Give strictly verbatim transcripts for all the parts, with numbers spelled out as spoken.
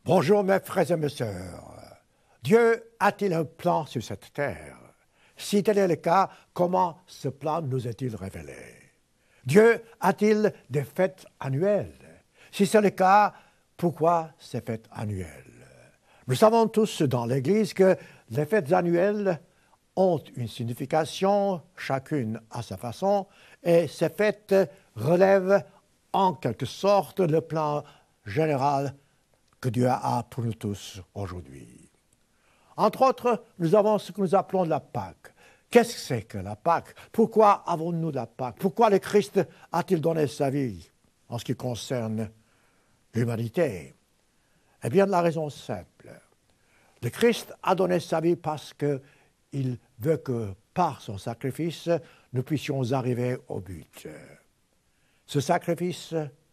Bonjour mes frères et mes sœurs. Dieu a-t-il un plan sur cette terre? Si tel est le cas, comment ce plan nous est-il révélé? Dieu a-t-il des fêtes annuelles? Si c'est le cas, pourquoi ces fêtes annuelles? Nous savons tous dans l'Église que les fêtes annuelles ont une signification, chacune à sa façon, et ces fêtes relèvent en quelque sorte le plan général que Dieu a pour nous tous aujourd'hui. Entre autres, nous avons ce que nous appelons la Pâque. Qu'est-ce que c'est que la Pâque? Pourquoi avons-nous la Pâque? Pourquoi le Christ a-t-il donné sa vie en ce qui concerne l'humanité? Eh bien, la raison simple. Le Christ a donné sa vie parce qu'il veut que, par son sacrifice, nous puissions arriver au but. Ce sacrifice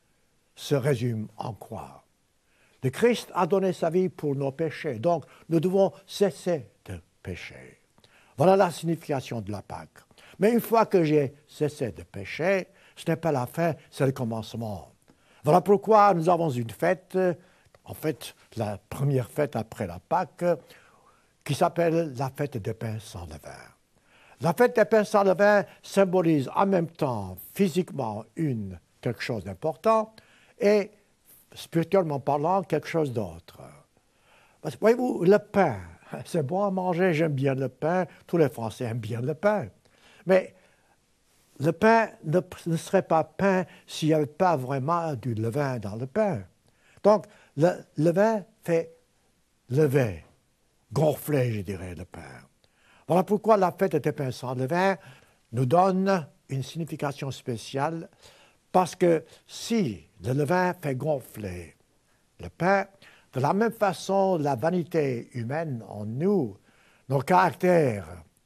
se résume en quoi? Le Christ a donné sa vie pour nos péchés, donc nous devons cesser de pécher. Voilà la signification de la Pâque. Mais une fois que j'ai cessé de pécher, ce n'est pas la fin, c'est le commencement. Voilà pourquoi nous avons une fête, en fait la première fête après la Pâque, qui s'appelle la fête des pains sans levain. La fête des pains sans levain symbolise en même temps physiquement une, quelque chose d'important et spirituellement parlant, quelque chose d'autre. Parce que, voyez-vous, le pain, c'est bon à manger, j'aime bien le pain, tous les Français aiment bien le pain. Mais le pain ne, ne serait pas pain s'il n'y avait pas vraiment du levain dans le pain. Donc, le levain fait lever, gonfler, je dirais, le pain. Voilà pourquoi la fête des pains sans levain nous donne une signification spéciale. Parce que si le levain fait gonfler le pain, de la même façon, la vanité humaine en nous, nos caractères,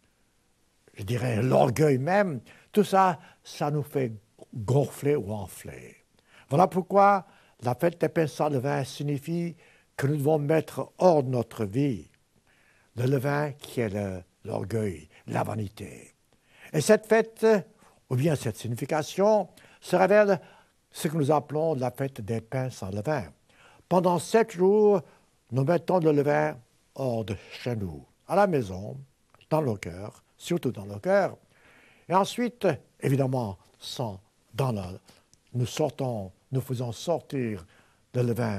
je dirais l'orgueil même, tout ça, ça nous fait gonfler ou enfler. Voilà pourquoi la fête des pains sans levain signifie que nous devons mettre hors de notre vie le levain qui est le, l'orgueil, la vanité. Et cette fête, ou bien cette signification, se révèle ce que nous appelons la fête des pains sans levain. Pendant sept jours, nous mettons le levain hors de chez nous, à la maison, dans nos cœurs, surtout dans nos cœurs. Et ensuite, évidemment, sans, dans la, nous sortons, nous faisons sortir le levain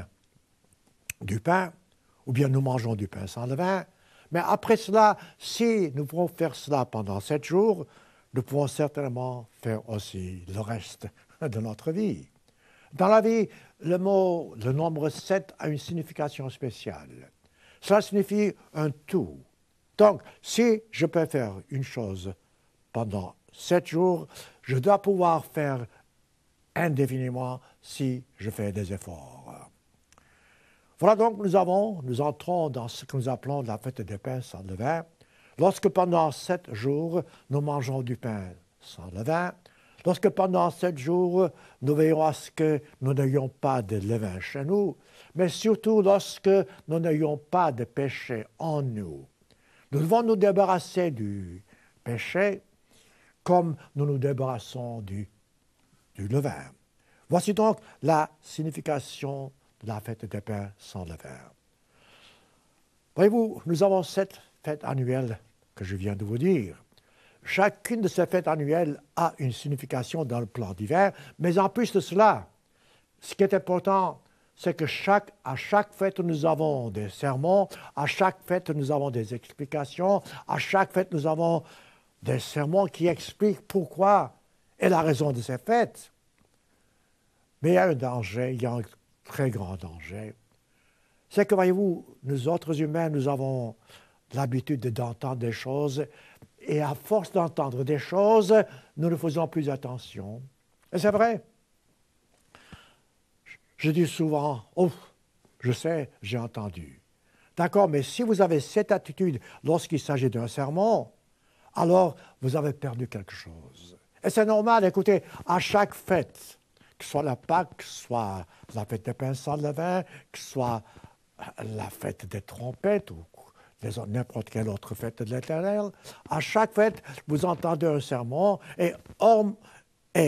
du pain, ou bien nous mangeons du pain sans levain. Mais après cela, si nous pouvons faire cela pendant sept jours, nous pouvons certainement faire aussi le reste de notre vie. Dans la vie, le mot, le nombre sept a une signification spéciale. Cela signifie un tout. Donc, si je peux faire une chose pendant sept jours, je dois pouvoir faire indéfiniment si je fais des efforts. Voilà donc, nous avons, nous entrons dans ce que nous appelons la fête des pains sans levain. Lorsque pendant sept jours, nous mangeons du pain sans levain, lorsque pendant sept jours, nous veillons à ce que nous n'ayons pas de levain chez nous, mais surtout lorsque nous n'ayons pas de péché en nous. Nous devons nous débarrasser du péché comme nous nous débarrassons du, du levain. Voici donc la signification de la fête des pains sans levain. Voyez-vous, nous avons sept fêtes annuelles que je viens de vous dire. Chacune de ces fêtes annuelles a une signification dans le plan divin, mais en plus de cela, ce qui est important, c'est que chaque, à chaque fête, nous avons des sermons, à chaque fête, nous avons des explications, à chaque fête, nous avons des sermons qui expliquent pourquoi et la raison de ces fêtes. Mais il y a un danger, il y a un très grand danger. C'est que, voyez-vous, nous autres humains, nous avons l'habitude d'entendre des choses, et à force d'entendre des choses, nous ne faisons plus attention. Et c'est vrai. Je dis souvent, « Oh, je sais, j'ai entendu. » D'accord, mais si vous avez cette attitude lorsqu'il s'agit d'un sermon, alors vous avez perdu quelque chose. Et c'est normal, écoutez, à chaque fête, que ce soit la Pâque, que ce soit la fête des pains sans levain, que ce soit la fête des trompettes ou n'importe quelle autre fête de l'Éternel, à chaque fête, vous entendez un sermon et, or, et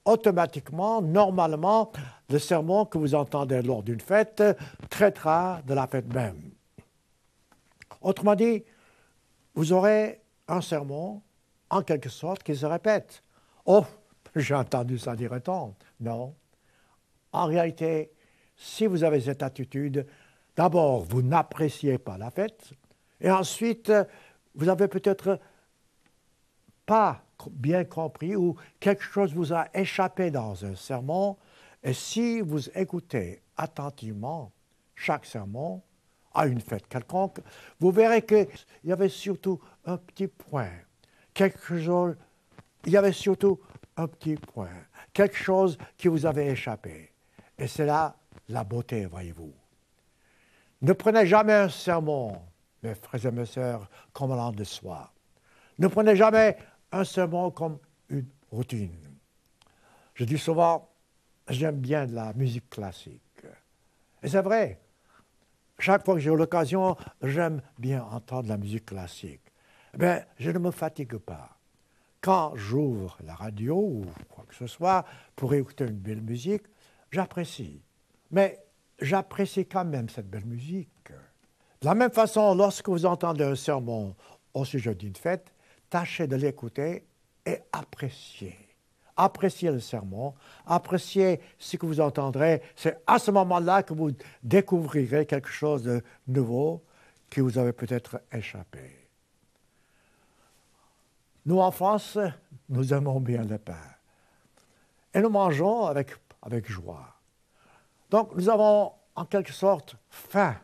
automatiquement, normalement, le sermon que vous entendez lors d'une fête traitera de la fête même. Autrement dit, vous aurez un sermon, en quelque sorte, qui se répète. Oh, j'ai entendu ça, dirait-on. Non. En réalité, si vous avez cette attitude, d'abord, vous n'appréciez pas la fête, et ensuite, vous n'avez peut-être pas bien compris ou quelque chose vous a échappé dans un sermon, et si vous écoutez attentivement chaque sermon à une fête quelconque, vous verrez qu'il y avait surtout un petit point, quelque chose, il y avait surtout un petit point, quelque chose qui vous avait échappé. Et c'est là la beauté, voyez-vous. Ne prenez jamais un sermon, mes frères et mes sœurs, comme allant de soi. Ne prenez jamais un sermon comme une routine. Je dis souvent, j'aime bien de la musique classique. Et c'est vrai, chaque fois que j'ai l'occasion, j'aime bien entendre la musique classique. Mais je ne me fatigue pas. Quand j'ouvre la radio ou quoi que ce soit pour écouter une belle musique, j'apprécie. Mais j'apprécie quand même cette belle musique. De la même façon, lorsque vous entendez un sermon au sujet d'une fête, tâchez de l'écouter et apprécier. Appréciez le sermon, appréciez ce que vous entendrez. C'est à ce moment-là que vous découvrirez quelque chose de nouveau qui vous avait peut-être échappé. Nous, en France, nous aimons bien le pain. Et nous mangeons avec, avec joie. Donc, nous avons en quelque sorte faim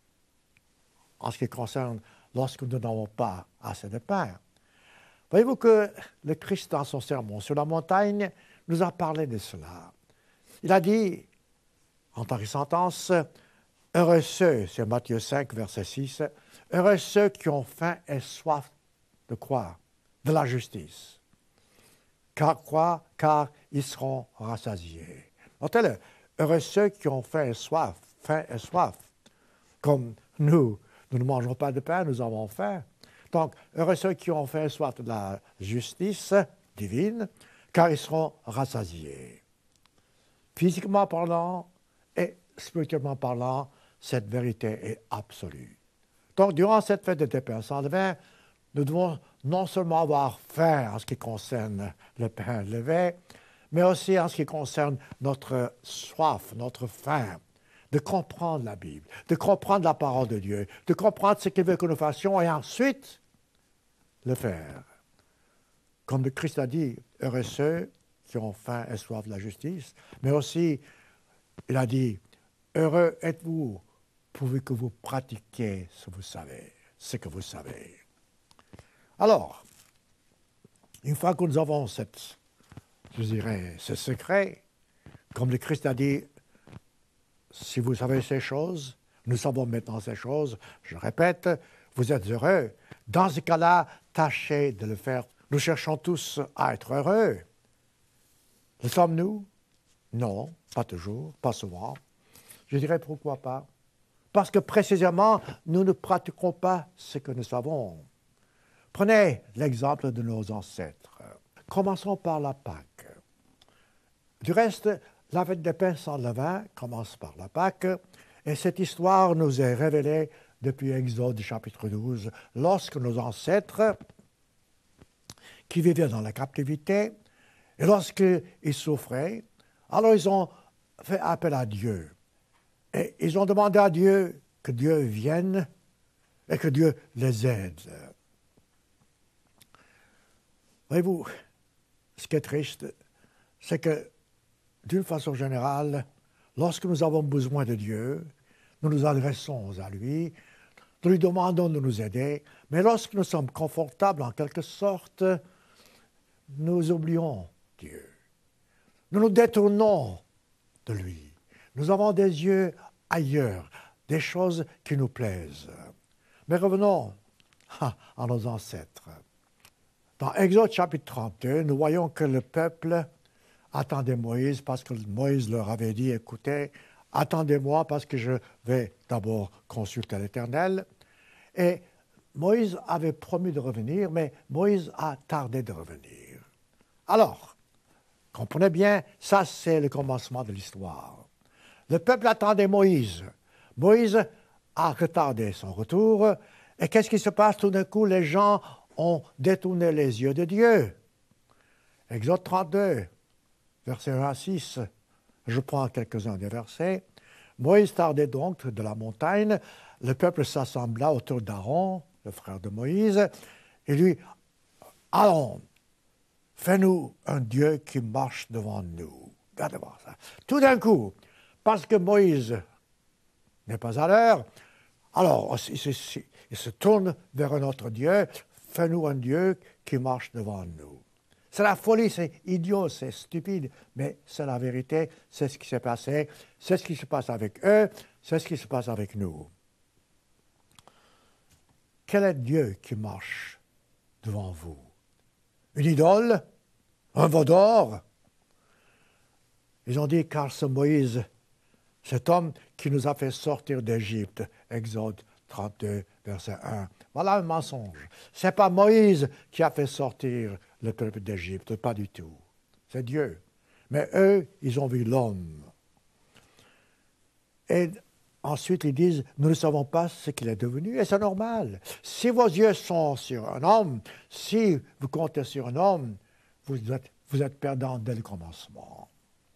en ce qui concerne lorsque nous n'avons pas assez de pain. Voyez-vous que le Christ, dans son sermon sur la montagne, nous a parlé de cela. Il a dit, en tant que sentence, « Heureux ceux », c'est Matthieu cinq, verset six, « Heureux ceux qui ont faim et soif de quoi? De la justice. Car quoi? Car ils seront rassasiés. » Notez-le, « Heureux ceux qui ont faim et soif, faim et soif. » Comme nous, nous ne mangeons pas de pain, nous avons faim. Donc, heureux ceux qui ont faim et soif de la justice divine, car ils seront rassasiés. Physiquement parlant et spirituellement parlant, cette vérité est absolue. Donc, durant cette fête de pain sans levain, nous devons non seulement avoir faim en ce qui concerne le pain levé, mais aussi en ce qui concerne notre soif, notre faim, de comprendre la Bible, de comprendre la parole de Dieu, de comprendre ce qu'il veut que nous fassions et ensuite le faire. Comme le Christ a dit, heureux ceux qui ont faim et soif de la justice, mais aussi, il a dit, heureux êtes-vous pourvu que vous pratiquiez ce que vous savez, ce que vous savez. Alors, une fois que nous avons cette, je dirais, ce secret, comme le Christ a dit, si vous savez ces choses, nous savons maintenant ces choses, je répète, vous êtes heureux. Dans ce cas-là, tâchez de le faire. Nous cherchons tous à être heureux. Le sommes-nous? Non, pas toujours, pas souvent. Je dirais pourquoi pas. Parce que précisément, nous ne pratiquons pas ce que nous savons. Prenez l'exemple de nos ancêtres. Commençons par la Pâque. Du reste, la fête des pains sans levain commence par la Pâque, et cette histoire nous est révélée depuis Exode chapitre douze, lorsque nos ancêtres, qui vivaient dans la captivité, et lorsqu'ils souffraient, alors ils ont fait appel à Dieu. Et ils ont demandé à Dieu que Dieu vienne et que Dieu les aide. Voyez-vous, ce qui est triste, c'est que, d'une façon générale, lorsque nous avons besoin de Dieu, nous nous adressons à lui, nous lui demandons de nous aider, mais lorsque nous sommes confortables en quelque sorte, nous oublions Dieu. Nous nous détournons de lui. Nous avons des yeux ailleurs, des choses qui nous plaisent. Mais revenons à nos ancêtres. Dans Exode chapitre trente-deux, nous voyons que le peuple attendait Moïse parce que Moïse leur avait dit, écoutez, attendez-moi parce que je vais d'abord consulter l'Éternel. Et Moïse avait promis de revenir, mais Moïse a tardé de revenir. Alors, Comprenez bien, ça c'est le commencement de l'histoire. Le peuple attendait Moïse. Moïse a retardé son retour. Et qu'est-ce qui se passe? Tout d'un coup, les gens ont détourné les yeux de Dieu. Exode trente-deux, versets un à six. Je prends quelques-uns des versets. Moïse tardait donc de la montagne. Le peuple s'assembla autour d'Aaron, le frère de Moïse, et lui, allons, fais-nous un Dieu qui marche devant nous. Regardez voir ça. Tout d'un coup, parce que Moïse n'est pas à l'heure, alors il se, il se tourne vers un autre Dieu, fais-nous un Dieu qui marche devant nous. C'est la folie, c'est idiot, c'est stupide, mais c'est la vérité, c'est ce qui s'est passé, c'est ce qui se passe avec eux, c'est ce qui se passe avec nous. Quel est Dieu qui marche devant vous? Une idole? Un veau d'or? Ils ont dit, car c'est Moïse, cet homme qui nous a fait sortir d'Égypte, Exode trente-deux, verset un. Voilà un mensonge. Ce n'est pas Moïse qui a fait sortir le peuple d'Égypte, pas du tout. C'est Dieu. Mais eux, ils ont vu l'homme. Et ensuite, ils disent, nous ne savons pas ce qu'il est devenu, et c'est normal. Si vos yeux sont sur un homme, si vous comptez sur un homme, vous êtes, vous êtes perdant dès le commencement.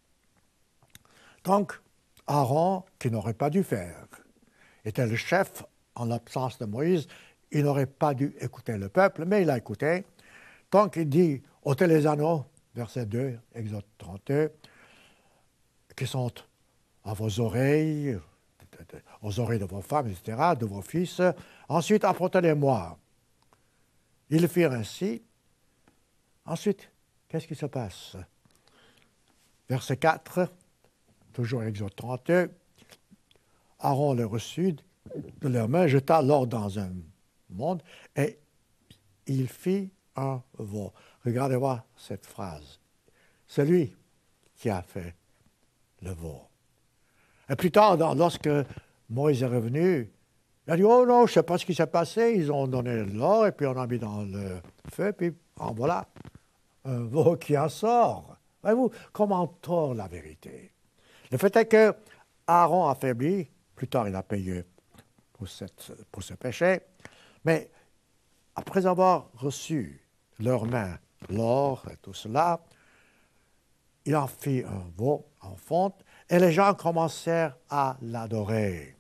Donc, Aaron, qui n'aurait pas dû faire, était le chef en l'absence de Moïse. Il n'aurait pas dû écouter le peuple, mais il a écouté. Donc, il dit, ôtez les anneaux, verset deux, Exode trente-deux, qui sont à vos oreilles, aux oreilles de vos femmes, et cetera, de vos fils. Ensuite, apportez-les-moi. Ils firent ainsi. Ensuite, qu'est-ce qui se passe? Verset quatre, toujours Exode trente-deux, Aaron les reçut de leurs mains, jeta l'or dans un monde, et il fit un veau. Regardez voir cette phrase. C'est lui qui a fait le veau. Et plus tard, lorsque Moïse est revenu, il a dit, oh non, je ne sais pas ce qui s'est passé, ils ont donné l'or, et puis on a mis dans le feu, puis en voilà, un veau qui en sort. Voyez-vous, comment tord la vérité? Le fait est que Aaron affaibli, plus tard il a payé pour, cette, pour ce péché, mais après avoir reçu leurs mains l'or et tout cela, il en fit un veau en fonte, et les gens commencèrent à l'adorer.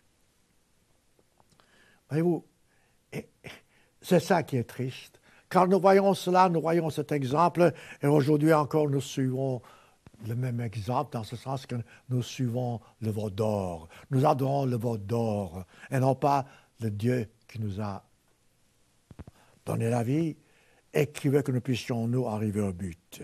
Voyez-vous, c'est ça qui est triste. Quand nous voyons cela, nous voyons cet exemple, et aujourd'hui encore nous suivons le même exemple, dans ce sens que nous suivons le veau d'or. Nous adorons le veau d'or, et non pas le Dieu qui nous a donné la vie et qui veut que nous puissions, nous, arriver au but.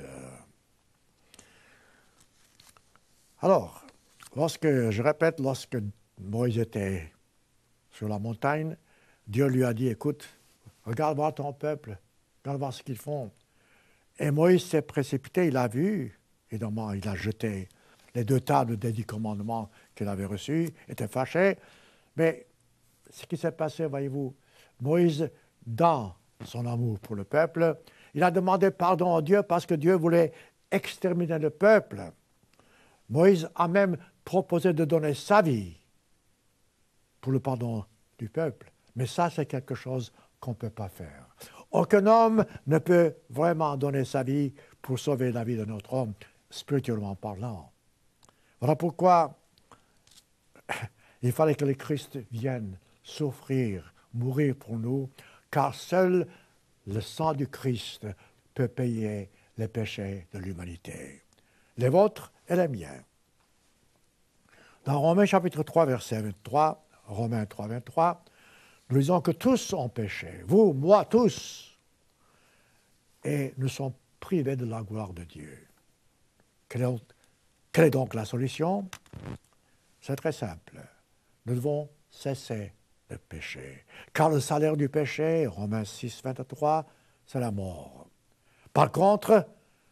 Alors, lorsque, je répète, lorsque Moïse était sur la montagne, Dieu lui a dit, écoute, regarde voir ton peuple, regarde voir ce qu'ils font. Et Moïse s'est précipité, il a vu, évidemment, il a jeté les deux tables des dix commandements qu'il avait reçus, était fâché. Mais ce qui s'est passé, voyez-vous, Moïse, dans son amour pour le peuple, il a demandé pardon à Dieu parce que Dieu voulait exterminer le peuple. Moïse a même proposé de donner sa vie pour le pardon du peuple. Mais ça, c'est quelque chose qu'on ne peut pas faire. Aucun homme ne peut vraiment donner sa vie pour sauver la vie d'un autre homme, spirituellement parlant. Voilà pourquoi il fallait que le Christ vienne souffrir, mourir pour nous, car seul le sang du Christ peut payer les péchés de l'humanité, les vôtres et les miens. Dans Romains chapitre trois, verset vingt-trois, Romains trois, vingt-trois, nous disons que tous ont péché, vous, moi, tous, et nous sommes privés de la gloire de Dieu. Quelle est, quelle est donc la solution? C'est très simple. Nous devons cesser de pécher. Car le salaire du péché, Romains six, vingt-trois, c'est la mort. Par contre,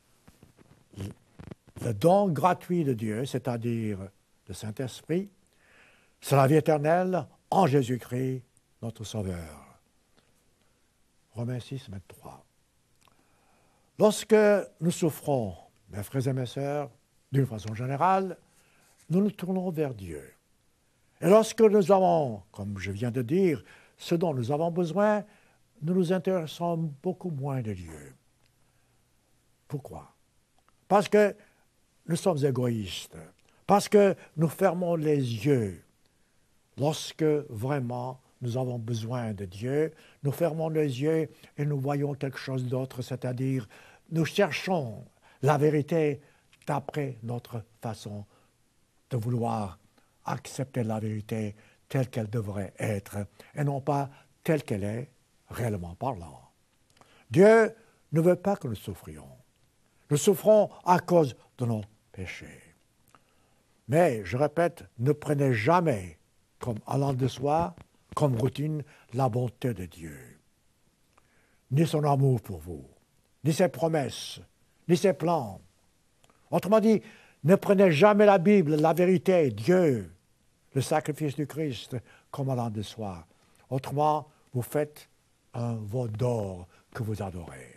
le don gratuit de Dieu, c'est-à-dire le Saint-Esprit, c'est la vie éternelle en Jésus-Christ, notre Sauveur. Romains six, vingt-trois. Lorsque nous souffrons Mes frères et mes sœurs, d'une façon générale, nous nous tournons vers Dieu. Et lorsque nous avons, comme je viens de dire, ce dont nous avons besoin, nous nous intéressons beaucoup moins de Dieu. Pourquoi? Parce que nous sommes égoïstes, parce que nous fermons les yeux. Lorsque vraiment nous avons besoin de Dieu, nous fermons les yeux et nous voyons quelque chose d'autre, c'est-à-dire nous cherchons la vérité d'après notre façon de vouloir accepter la vérité telle qu'elle devrait être et non pas telle qu'elle est, réellement parlant. Dieu ne veut pas que nous souffrions. Nous souffrons à cause de nos péchés. Mais, je répète, ne prenez jamais comme allant de soi, comme routine, la bonté de Dieu, ni son amour pour vous, ni ses promesses, ni ses plans. Autrement dit, ne prenez jamais la Bible, la vérité, Dieu, le sacrifice du Christ, comme allant de soi. Autrement, vous faites un veau d'or que vous adorez.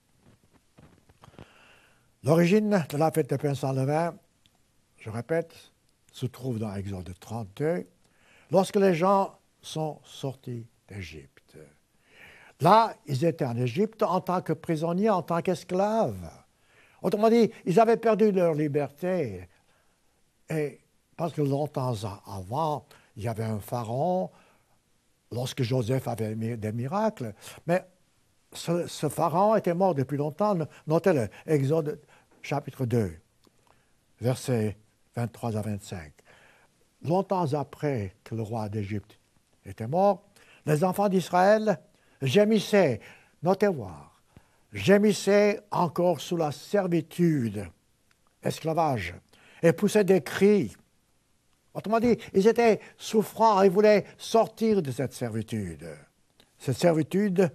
L'origine de la fête de pain sans levain, je répète, se trouve dans Exode trente-deux, lorsque les gens sont sortis d'Égypte. Là, ils étaient en Égypte en tant que prisonniers, en tant qu'esclaves. Autrement dit, ils avaient perdu leur liberté. Et parce que longtemps avant, il y avait un pharaon, lorsque Joseph avait des miracles, mais ce, ce pharaon était mort depuis longtemps. Notez le Exode chapitre deux, versets vingt-trois à vingt-cinq. Longtemps après que le roi d'Égypte était mort, les enfants d'Israël gémissaient, notez voir, gémissaient encore sous la servitude, esclavage, et poussaient des cris. Autrement dit, ils étaient souffrants et voulaient sortir de cette servitude. Cette servitude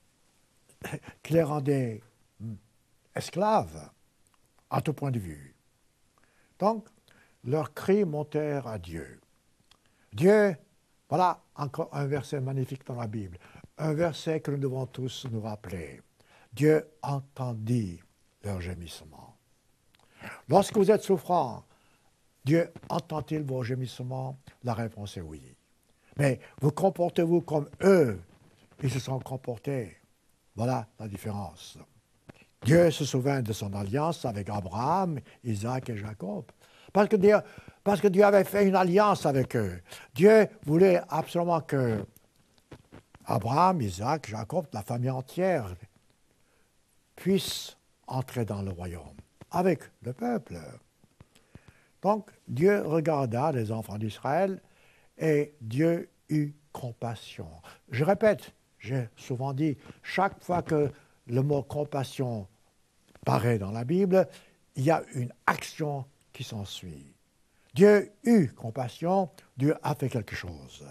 qui les rendait esclaves à tout point de vue. Donc, leurs cris montèrent à Dieu. Dieu, voilà encore un verset magnifique dans la Bible, un verset que nous devons tous nous rappeler. Dieu entendit leurs gémissements. Lorsque vous êtes souffrant, Dieu entend-il vos gémissements? La réponse est oui. Mais vous comportez-vous comme eux, ils se sont comportés? Voilà la différence. Dieu se souvint de son alliance avec Abraham, Isaac et Jacob. Parce que Dieu, parce que Dieu avait fait une alliance avec eux. Dieu voulait absolument que Abraham, Isaac, Jacob, la famille entière, puissent entrer dans le royaume avec le peuple. Donc, Dieu regarda les enfants d'Israël et Dieu eut compassion. Je répète, j'ai souvent dit, chaque fois que le mot compassion paraît dans la Bible, il y a une action qui s'ensuit. Dieu eut compassion, Dieu a fait quelque chose.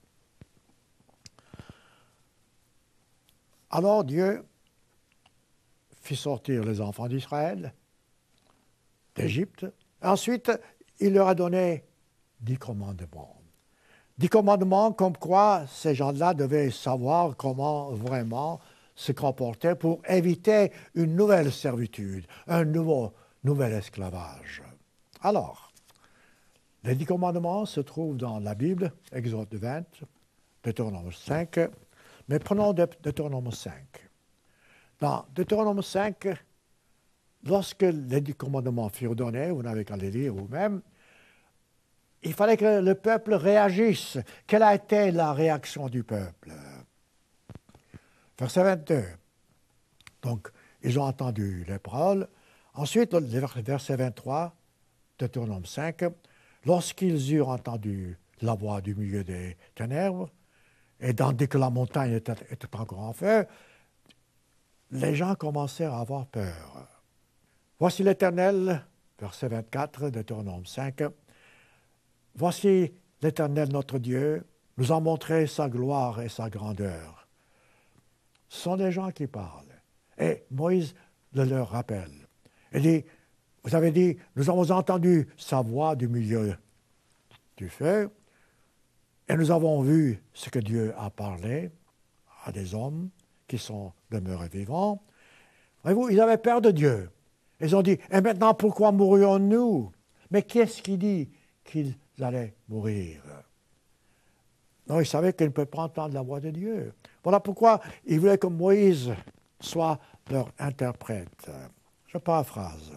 Alors Dieu fit sortir les enfants d'Israël d'Égypte. Ensuite, il leur a donné dix commandements. Dix commandements comme quoi ces gens-là devaient savoir comment vraiment se comporter pour éviter une nouvelle servitude, un nouveau, nouvel esclavage. Alors, les dix commandements se trouvent dans la Bible, Exode vingt, Deutéronome cinq, mais prenons Deutéronome cinq. Dans Deutéronome cinq, lorsque les dix commandements furent donnés, vous n'avez qu'à les lire vous-même, il fallait que le peuple réagisse. Quelle a été la réaction du peuple? Verset vingt-deux. Donc, ils ont entendu les paroles. Ensuite, verset vingt-trois, Deutéronome cinq, lorsqu'ils eurent entendu la voix du milieu des ténèbres, et tandis que la montagne était, était encore en feu, les gens commencèrent à avoir peur. Voici l'Éternel, verset vingt-quatre, Deutéronome cinq, voici l'Éternel notre Dieu, nous a montré sa gloire et sa grandeur. Ce sont des gens qui parlent. Et Moïse le leur rappelle. Il dit, vous avez dit, nous avons entendu sa voix du milieu du feu, et nous avons vu ce que Dieu a parlé à des hommes qui sont demeurés vivants. Voyez-vous, ils avaient peur de Dieu. Ils ont dit, et maintenant pourquoi mourrions-nous? Mais qu'est-ce qui dit qu'ils allaient mourir? Non, ils savaient qu'ils ne pouvaient pas entendre la voix de Dieu. Voilà pourquoi ils voulaient que Moïse soit leur interprète. Je paraphrase.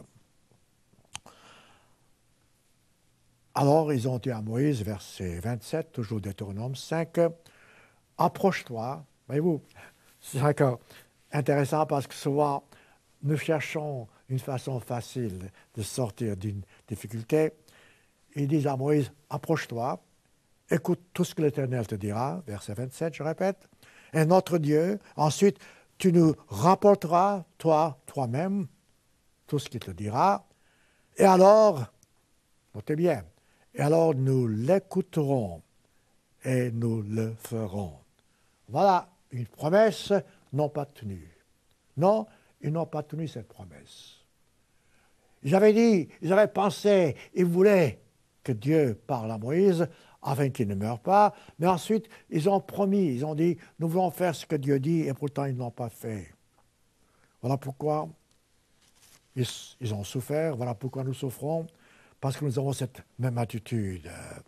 Alors, ils ont dit à Moïse, verset vingt-sept, toujours Deutéronome cinq, « Approche-toi. » Voyez-vous, c'est encore intéressant parce que souvent, nous cherchons une façon facile de sortir d'une difficulté. Ils disent à Moïse, « Approche-toi, écoute tout ce que l'Éternel te dira. » Verset vingt-sept, je répète. « Et notre Dieu, ensuite, tu nous rapporteras, toi, toi-même, tout ce qu'il te dira. Et alors, notez bien, et alors nous l'écouterons et nous le ferons. » Voilà une promesse non pas tenue. Non, ils n'ont pas tenu cette promesse. Ils avaient dit, ils avaient pensé, ils voulaient que Dieu parle à Moïse afin qu'il ne meure pas, mais ensuite ils ont promis, ils ont dit, nous voulons faire ce que Dieu dit, et pourtant ils n'ont pas fait. Voilà pourquoi ils, ils ont souffert, voilà pourquoi nous souffrons, parce que nous avons cette même attitude.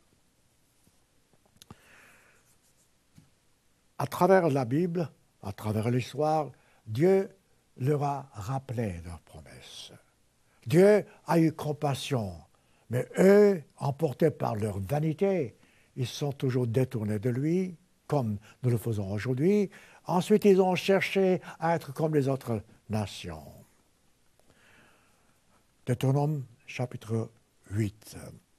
À travers la Bible, à travers l'histoire, Dieu leur a rappelé leurs promesses. Dieu a eu compassion, mais eux, emportés par leur vanité, ils sont toujours détournés de lui, comme nous le faisons aujourd'hui. Ensuite, ils ont cherché à être comme les autres nations. Deutéronome chapitre huit.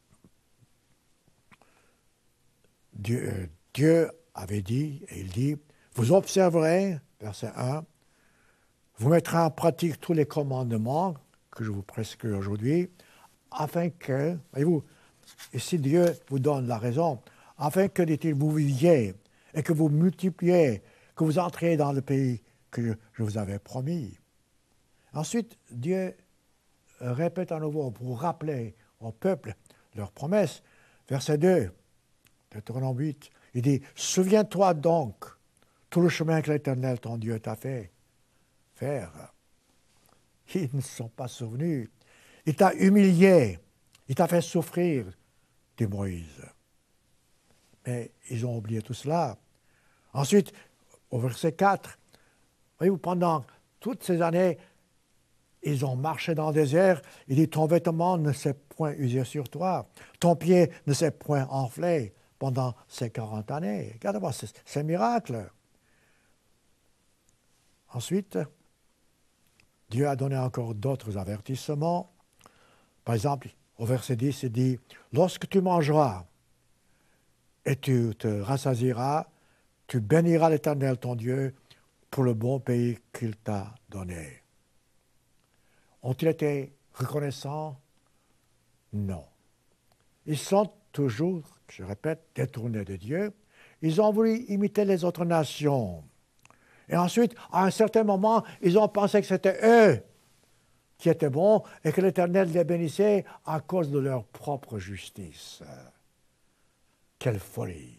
Dieu, euh, Dieu avait dit, et il dit, vous observerez, verset un, vous mettrez en pratique tous les commandements que je vous prescris aujourd'hui, afin que, voyez-vous, ici Dieu vous donne la raison, afin que, dit-il, vous viviez et que vous multipliez, que vous entriez dans le pays que je vous avais promis. Ensuite, Dieu répète à nouveau pour rappeler au peuple leurs promesses. Verset deux, Deutéronome huit, il dit, « Souviens-toi donc tout le chemin que l'Éternel, ton Dieu, t'a fait faire. » Ils ne se sont pas souvenus. Il t'a humilié, il t'a fait souffrir, dit Moïse. Mais ils ont oublié tout cela. Ensuite, au verset quatre, voyez-vous, pendant toutes ces années, ils ont marché dans le désert. Il dit, ton vêtement ne s'est point usé sur toi. Ton pied ne s'est point enflé pendant ces quarante années. Regardez-moi, c'est, c'est un miracle. Ensuite, Dieu a donné encore d'autres avertissements. Par exemple, au verset dix, il dit, lorsque tu mangeras et tu te rassasieras, tu béniras l'Éternel ton Dieu pour le bon pays qu'il t'a donné. Ont-ils été reconnaissants? Non. Ils sont toujours, je répète, détournés de Dieu. Ils ont voulu imiter les autres nations. Et ensuite, à un certain moment, ils ont pensé que c'était eux qui étaient bons et que l'Éternel les bénissait à cause de leur propre justice. Quelle folie!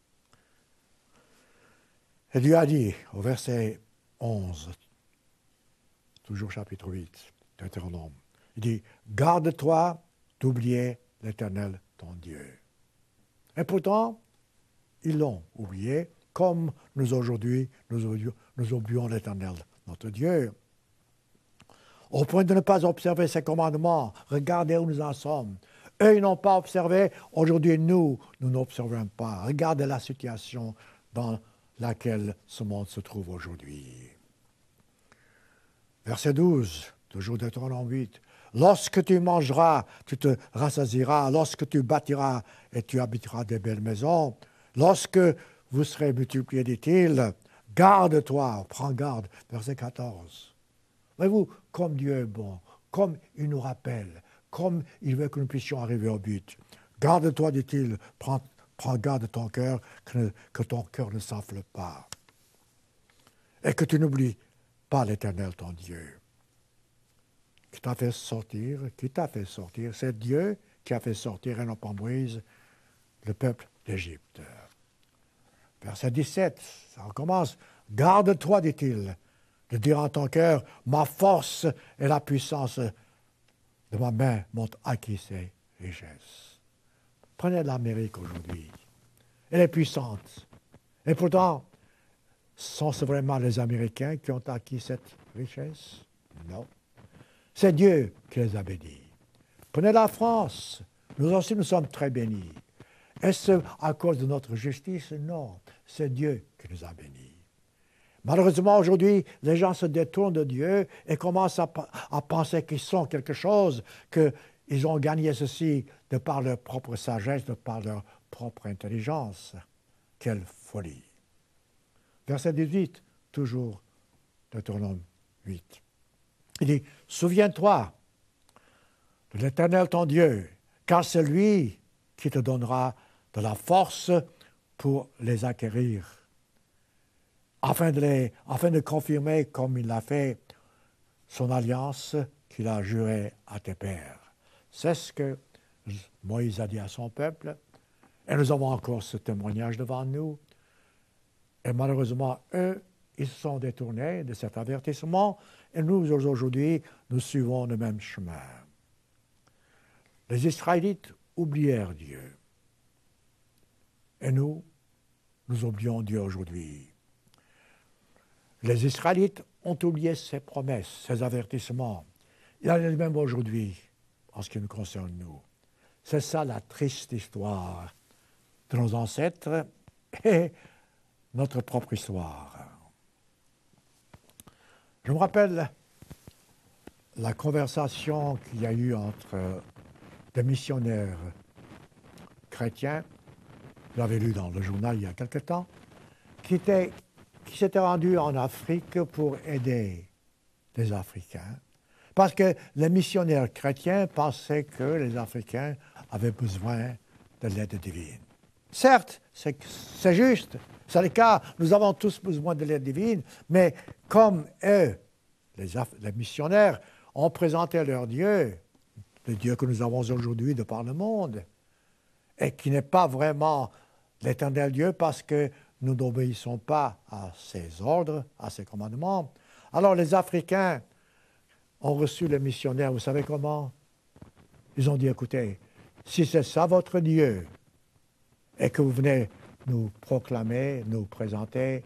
Et Dieu a dit, au verset onze, toujours chapitre huit, Deutéronome, il dit, « Garde-toi d'oublier l'Éternel, ton Dieu. » Et pourtant, ils l'ont oublié, comme nous aujourd'hui, nous oublions, nous oublions l'Éternel, notre Dieu. Au point de ne pas observer ses commandements, regardez où nous en sommes. Eux, ils n'ont pas observé, aujourd'hui, nous, nous n'observons pas. Regardez la situation dans laquelle ce monde se trouve aujourd'hui. Verset douze, toujours Deutéronome huit. Lorsque tu mangeras, tu te rassasieras. Lorsque tu bâtiras et tu habiteras des belles maisons. Lorsque vous serez multipliés, dit-il, garde-toi, prends garde. Verset quatorze. Voyez-vous, comme Dieu est bon, comme il nous rappelle, comme il veut que nous puissions arriver au but. Garde-toi, dit-il, prends, prends garde de ton cœur, que, que ton cœur ne s'enfle pas. Et que tu n'oublies pas l'Éternel, ton Dieu, qui t'a fait sortir, qui t'a fait sortir. C'est Dieu qui a fait sortir, et non pas Moïse, le peuple d'Égypte. Verset dix-sept, ça recommence. Garde-toi, dit-il, de dire en ton cœur, ma force et la puissance de ma main m'ont acquis ces richesses. Prenez l'Amérique aujourd'hui. Elle est puissante. Et pourtant, sont-ce vraiment les Américains qui ont acquis cette richesse? Non. C'est Dieu qui les a bénis. Prenez la France. Nous aussi, nous sommes très bénis. Est-ce à cause de notre justice? Non. C'est Dieu qui nous a bénis. Malheureusement, aujourd'hui, les gens se détournent de Dieu et commencent à, à penser qu'ils sont quelque chose, qu'ils ont gagné ceci de par leur propre sagesse, de par leur propre intelligence. Quelle folie! Verset dix-huit, toujours, Deutéronome huit. Il dit, « Souviens-toi de l'Éternel ton Dieu, car c'est lui qui te donnera de la force pour les acquérir. » Afin de, les, afin de confirmer, comme il l'a fait, son alliance qu'il a jurée à tes pères. C'est ce que Moïse a dit à son peuple, et nous avons encore ce témoignage devant nous. Et malheureusement, eux, ils se sont détournés de cet avertissement, et nous, aujourd'hui, nous suivons le même chemin. Les Israélites oublièrent Dieu. Et nous, nous oublions Dieu aujourd'hui. Les Israélites ont oublié ses promesses, ses avertissements. Il en est même aujourd'hui, en ce qui nous concerne, nous. C'est ça la triste histoire de nos ancêtres et notre propre histoire. Je me rappelle la conversation qu'il y a eu entre des missionnaires chrétiens, je l'avais lu dans le journal il y a quelque temps, qui étaient qui s'étaient rendus en Afrique pour aider les Africains, parce que les missionnaires chrétiens pensaient que les Africains avaient besoin de l'aide divine. Certes, c'est, c'est juste, c'est le cas, nous avons tous besoin de l'aide divine, mais comme eux, les, les missionnaires, ont présenté leur Dieu, le Dieu que nous avons aujourd'hui de par le monde, et qui n'est pas vraiment l'éternel Dieu parce que nous n'obéissons pas à ses ordres, à ses commandements. Alors les Africains ont reçu les missionnaires, vous savez comment? Ils ont dit, écoutez, si c'est ça votre Dieu, et que vous venez nous proclamer, nous présenter,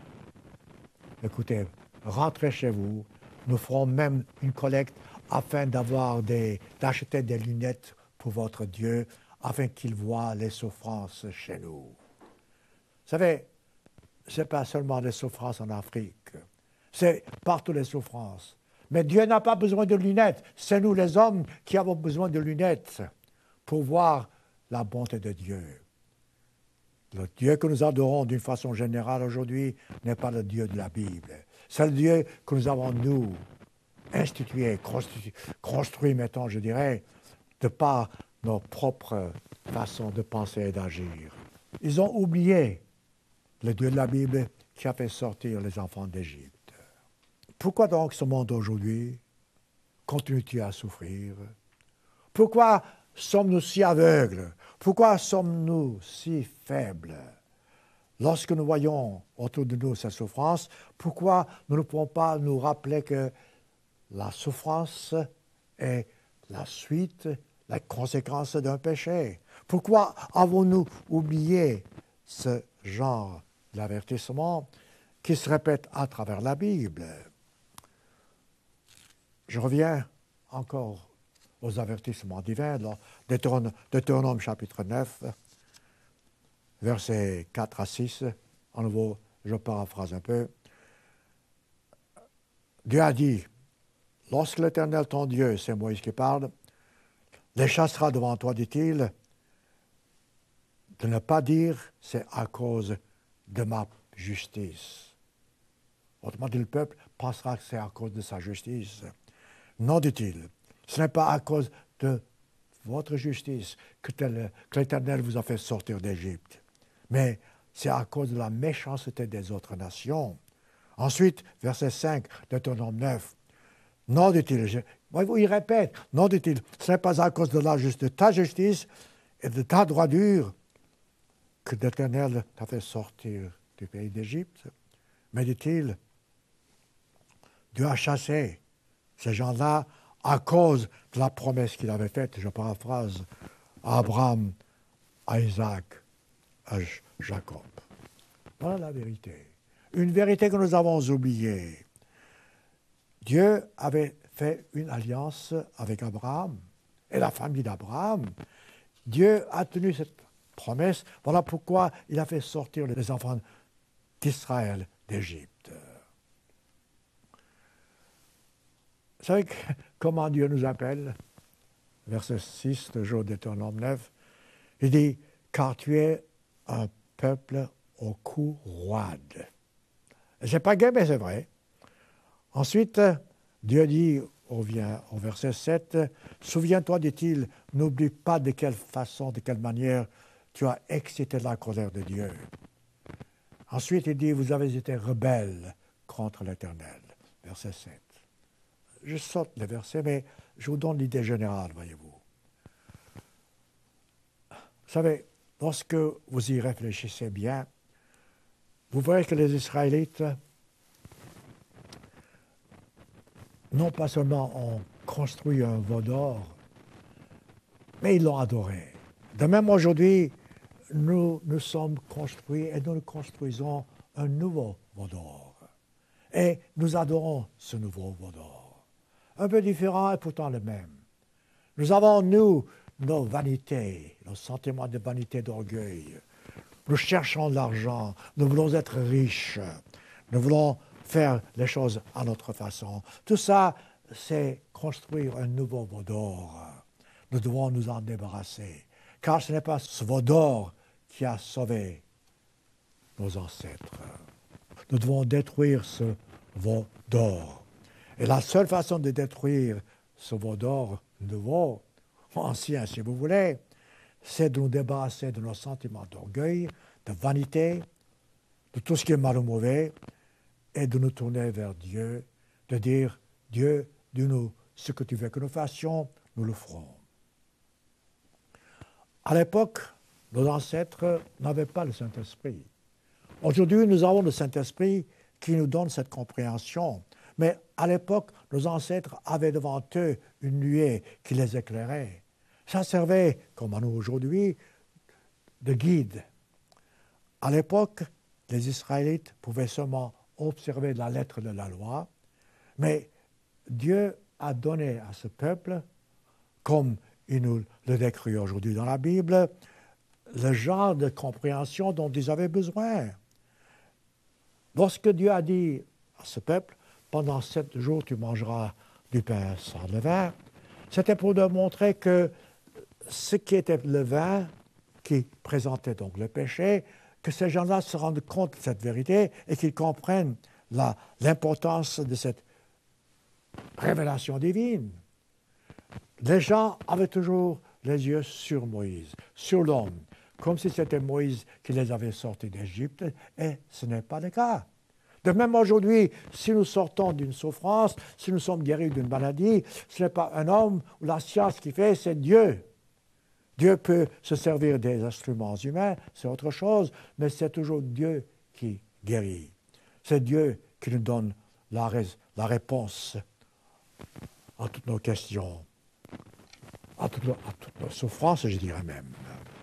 écoutez, rentrez chez vous, nous ferons même une collecte afin d'avoir des, d'acheter des lunettes pour votre Dieu, afin qu'il voie les souffrances chez nous. Vous savez, ce n'est pas seulement les souffrances en Afrique, c'est partout les souffrances. Mais Dieu n'a pas besoin de lunettes, c'est nous les hommes qui avons besoin de lunettes pour voir la bonté de Dieu. Le Dieu que nous adorons d'une façon générale aujourd'hui n'est pas le Dieu de la Bible. C'est le Dieu que nous avons, nous, institué, construit, construit mettons, je dirais, de par nos propres façons de penser et d'agir. Ils ont oublié le Dieu de la Bible qui a fait sortir les enfants d'Égypte. Pourquoi donc ce monde aujourd'hui continue-t-il à souffrir? Pourquoi sommes-nous si aveugles? Pourquoi sommes-nous si faibles? Lorsque nous voyons autour de nous cette souffrance, pourquoi nous ne pouvons pas nous rappeler que la souffrance est la suite, la conséquence d'un péché? Pourquoi avons-nous oublié ce genre d'avertissement qui se répète à travers la Bible? Je reviens encore aux avertissements divins, Deutéronome, Deutéronome chapitre neuf, versets quatre à six. En nouveau, je paraphrase un peu. Dieu a dit, « Lorsque l'Éternel ton Dieu, c'est Moïse qui parle, les chassera devant toi, dit-il, de ne pas dire, c'est à cause de ma justice. » Autrement dit, le peuple pensera que c'est à cause de sa justice. Non, dit-il, ce n'est pas à cause de votre justice que, tel, que l'Éternel vous a fait sortir d'Égypte, mais c'est à cause de la méchanceté des autres nations. Ensuite, verset cinq, Deutéronome neuf. Non, dit-il, je, il répète, non, dit-il, ce n'est pas à cause de, la, de ta justice et de ta droiture que l'Éternel t'a fait sortir du pays d'Égypte, mais dit-il, Dieu a chassé ces gens-là à cause de la promesse qu'il avait faite, je paraphrase, à Abraham, à Isaac, à Jacob. Voilà la vérité. Une vérité que nous avons oubliée. Dieu avait fait une alliance avec Abraham et la famille d'Abraham. Dieu a tenu cette promesse. Voilà pourquoi il a fait sortir les enfants d'Israël d'Égypte. Vous savez comment Dieu nous appelle? Verset six, toujours Deutéronome neuf. Il dit, « Car tu es un peuple au cou roide. » Ce n'est pas gai, mais c'est vrai. Ensuite, Dieu dit au, au verset sept, « Souviens-toi, dit-il, n'oublie pas de quelle façon, de quelle manière tu as excité la colère de Dieu. » Ensuite, il dit, « Vous avez été rebelles contre l'Éternel. » Verset sept. Je saute les versets, mais je vous donne l'idée générale, voyez-vous. Vous savez, lorsque vous y réfléchissez bien, vous voyez que les Israélites non pas seulement ont construit un veau d'or, mais ils l'ont adoré. De même aujourd'hui, nous nous sommes construits et nous construisons un nouveau veau d'or. Et nous adorons ce nouveau veau d'or. Un peu différent et pourtant le même. Nous avons, nous, nos vanités, nos sentiments de vanité, d'orgueil. Nous cherchons l'argent, nous voulons être riches, nous voulons faire les choses à notre façon. Tout ça, c'est construire un nouveau veau d'or. Nous devons nous en débarrasser, car ce n'est pas ce veau d'or qui a sauvé nos ancêtres. Nous devons détruire ce veau d'or. Et la seule façon de détruire ce veau d'or nouveau, ancien si vous voulez, c'est de nous débarrasser de nos sentiments d'orgueil, de vanité, de tout ce qui est mal ou mauvais, et de nous tourner vers Dieu, de dire, Dieu, dis-nous ce que tu veux que nous fassions, nous le ferons. À l'époque, nos ancêtres n'avaient pas le Saint-Esprit. Aujourd'hui, nous avons le Saint-Esprit qui nous donne cette compréhension. Mais à l'époque, nos ancêtres avaient devant eux une nuée qui les éclairait. Ça servait, comme à nous aujourd'hui, de guide. À l'époque, les Israélites pouvaient seulement observer la lettre de la loi, mais Dieu a donné à ce peuple, comme il nous le décrit aujourd'hui dans la Bible, le genre de compréhension dont ils avaient besoin. Lorsque Dieu a dit à ce peuple, pendant sept jours, tu mangeras du pain sans levain, c'était pour démontrer que ce qui était le vin, qui présentait donc le péché, que ces gens-là se rendent compte de cette vérité et qu'ils comprennent la, l'importance de cette révélation divine. Les gens avaient toujours les yeux sur Moïse, sur l'homme, comme si c'était Moïse qui les avait sortis d'Égypte, et ce n'est pas le cas. De même aujourd'hui, si nous sortons d'une souffrance, si nous sommes guéris d'une maladie, ce n'est pas un homme ou la science qui fait, c'est Dieu. Dieu peut se servir des instruments humains, c'est autre chose, mais c'est toujours Dieu qui guérit. C'est Dieu qui nous donne la, rais- la réponse à toutes nos questions, à toutes, nos, à toutes nos souffrances, je dirais même.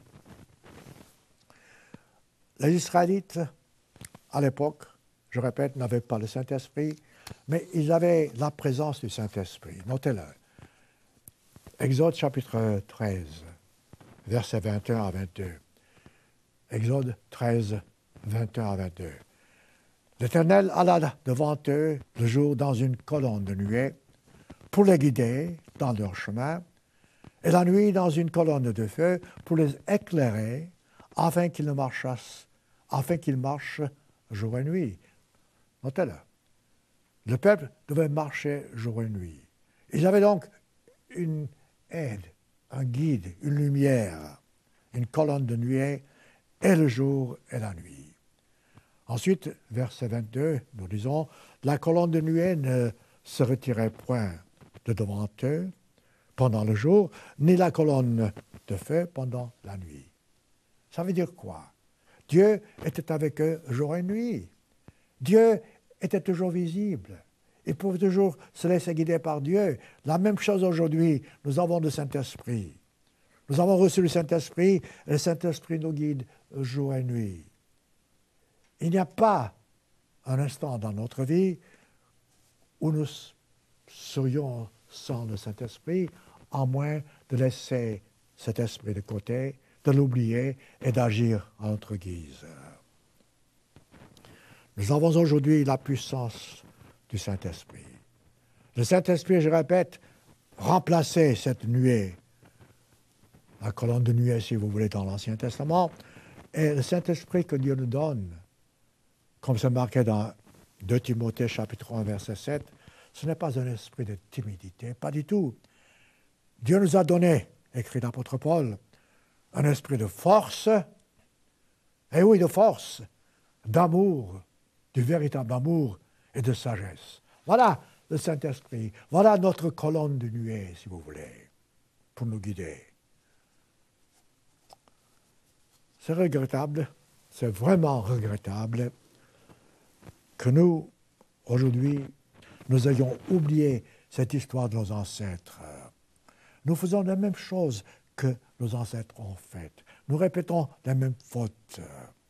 Les Israélites, à l'époque, je répète, n'avaient pas le Saint-Esprit, mais ils avaient la présence du Saint-Esprit. Notez-le. Exode chapitre treize, versets vingt et un à vingt-deux. Exode treize, vingt et un à vingt-deux. L'Éternel alla devant eux le jour dans une colonne de nuée pour les guider dans leur chemin, et la nuit dans une colonne de feu pour les éclairer, afin qu'ils ne marchassent, afin qu'ils marchent jour et nuit. Notez-le. Le peuple devait marcher jour et nuit. Ils avaient donc une aide, un guide, une lumière, une colonne de nuée, et le jour et la nuit. Ensuite, verset vingt-deux, nous disons, la colonne de nuée ne se retirait point de devant eux pendant le jour, ni la colonne de feu pendant la nuit. Ça veut dire quoi? Dieu était avec eux jour et nuit. Dieu était toujours visible. Ils peuvent toujours se laisser guider par Dieu. La même chose aujourd'hui, nous avons le Saint-Esprit. Nous avons reçu le Saint-Esprit, et le Saint-Esprit nous guide jour et nuit. Il n'y a pas un instant dans notre vie où nous serions sans le Saint-Esprit, à moins de laisser cet esprit de côté, de l'oublier et d'agir à notre guise. Nous avons aujourd'hui la puissance du Saint-Esprit. Le Saint-Esprit, je répète, remplaçait cette nuée, la colonne de nuée, si vous voulez, dans l'Ancien Testament, et le Saint-Esprit que Dieu nous donne, comme c'est marqué dans deux Timothée, chapitre un, verset sept, ce n'est pas un esprit de timidité, pas du tout. Dieu nous a donné, écrit l'apôtre Paul, un esprit de force, et oui, de force, d'amour, du véritable amour et de sagesse. Voilà le Saint-Esprit, voilà notre colonne de nuée, si vous voulez, pour nous guider. C'est regrettable, c'est vraiment regrettable que nous, aujourd'hui, nous ayons oublié cette histoire de nos ancêtres. Nous faisons la même chose que nos ancêtres ont fait. Nous répétons les mêmes fautes.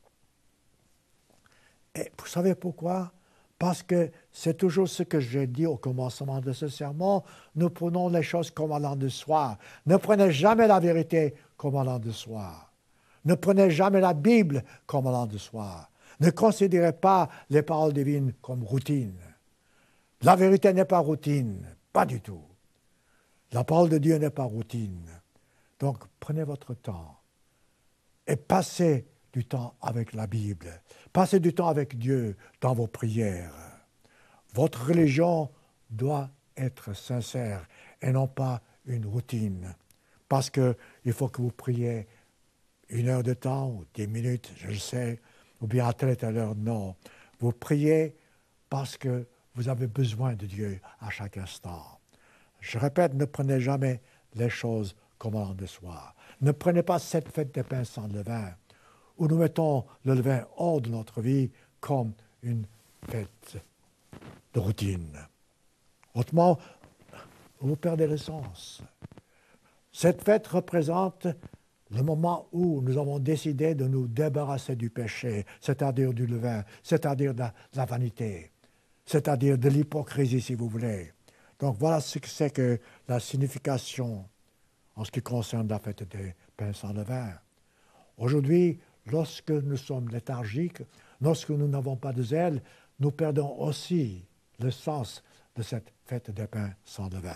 Et vous savez pourquoi? Parce que c'est toujours ce que j'ai dit au commencement de ce sermon, nous prenons les choses comme allant de soi. Ne prenez jamais la vérité comme allant de soi. Ne prenez jamais la Bible comme allant de soi. Ne considérez pas les paroles divines comme routine. La vérité n'est pas routine, pas du tout. La parole de Dieu n'est pas routine. Donc, prenez votre temps et passez du temps avec la Bible. Passez du temps avec Dieu dans vos prières. Votre religion doit être sincère et non pas une routine. Parce qu'il faut que vous priez une heure de temps ou dix minutes, je le sais, ou bien à telle et telle heure, non. Vous priez parce que vous avez besoin de Dieu à chaque instant. Je répète, ne prenez jamais les choses comme allant de soi. Ne prenez pas cette fête des pains sans levain, où nous mettons le levain hors de notre vie comme une fête de routine. Autrement, vous perdez le sens. Cette fête représente le moment où nous avons décidé de nous débarrasser du péché, c'est-à-dire du levain, c'est-à-dire de la, de la vanité, c'est-à-dire de l'hypocrisie, si vous voulez. Donc voilà ce que c'est que la signification en ce qui concerne la fête des pains sans levain. Aujourd'hui, lorsque nous sommes léthargiques, lorsque nous n'avons pas de zèle, nous perdons aussi le sens de cette fête des pains sans levain.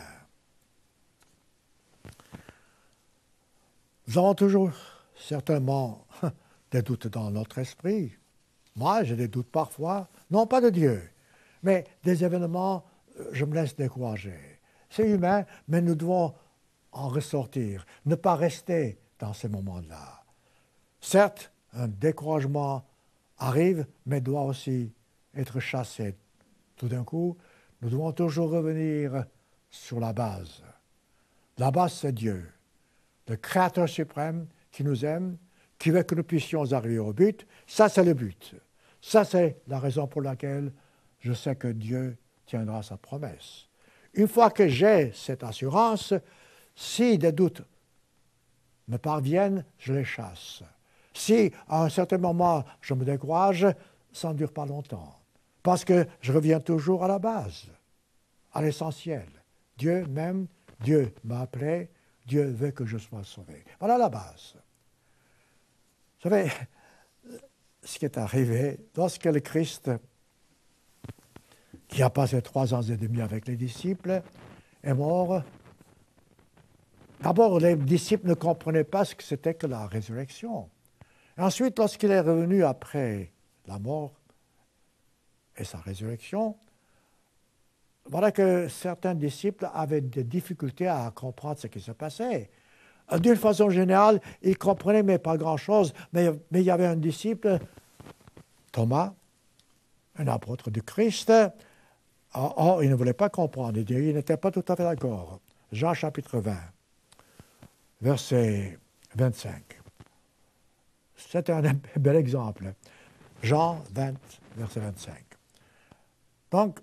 Nous avons toujours certainement des doutes dans notre esprit. Moi, j'ai des doutes parfois, non pas de Dieu, mais des événements, je me laisse décourager. C'est humain, mais nous devons en ressortir, ne pas rester dans ces moments-là. Certes, un découragement arrive, mais doit aussi être chassé. Tout d'un coup, nous devons toujours revenir sur la base. La base, c'est Dieu, le Créateur suprême qui nous aime, qui veut que nous puissions arriver au but. Ça, c'est le but. Ça, c'est la raison pour laquelle je sais que Dieu tiendra sa promesse. Une fois que j'ai cette assurance, si des doutes me parviennent, je les chasse. Si, à un certain moment, je me décourage, ça ne dure pas longtemps. Parce que je reviens toujours à la base, à l'essentiel. Dieu m'aime, Dieu m'a appelé, Dieu veut que je sois sauvé. Voilà la base. Vous savez, ce qui est arrivé, lorsque le Christ, qui a passé trois ans et demi avec les disciples, est mort, d'abord, les disciples ne comprenaient pas ce que c'était que la résurrection. Et ensuite, lorsqu'il est revenu après la mort et sa résurrection, voilà que certains disciples avaient des difficultés à comprendre ce qui se passait. D'une façon générale, ils comprenaient, mais pas grand-chose. Mais, mais il y avait un disciple, Thomas, un apôtre du Christ. Or, or il ne voulait pas comprendre. Il, il n'était pas tout à fait d'accord. Jean chapitre vingt, verset vingt-cinq. C'est un bel exemple. Jean vingt, verset vingt-cinq. Donc,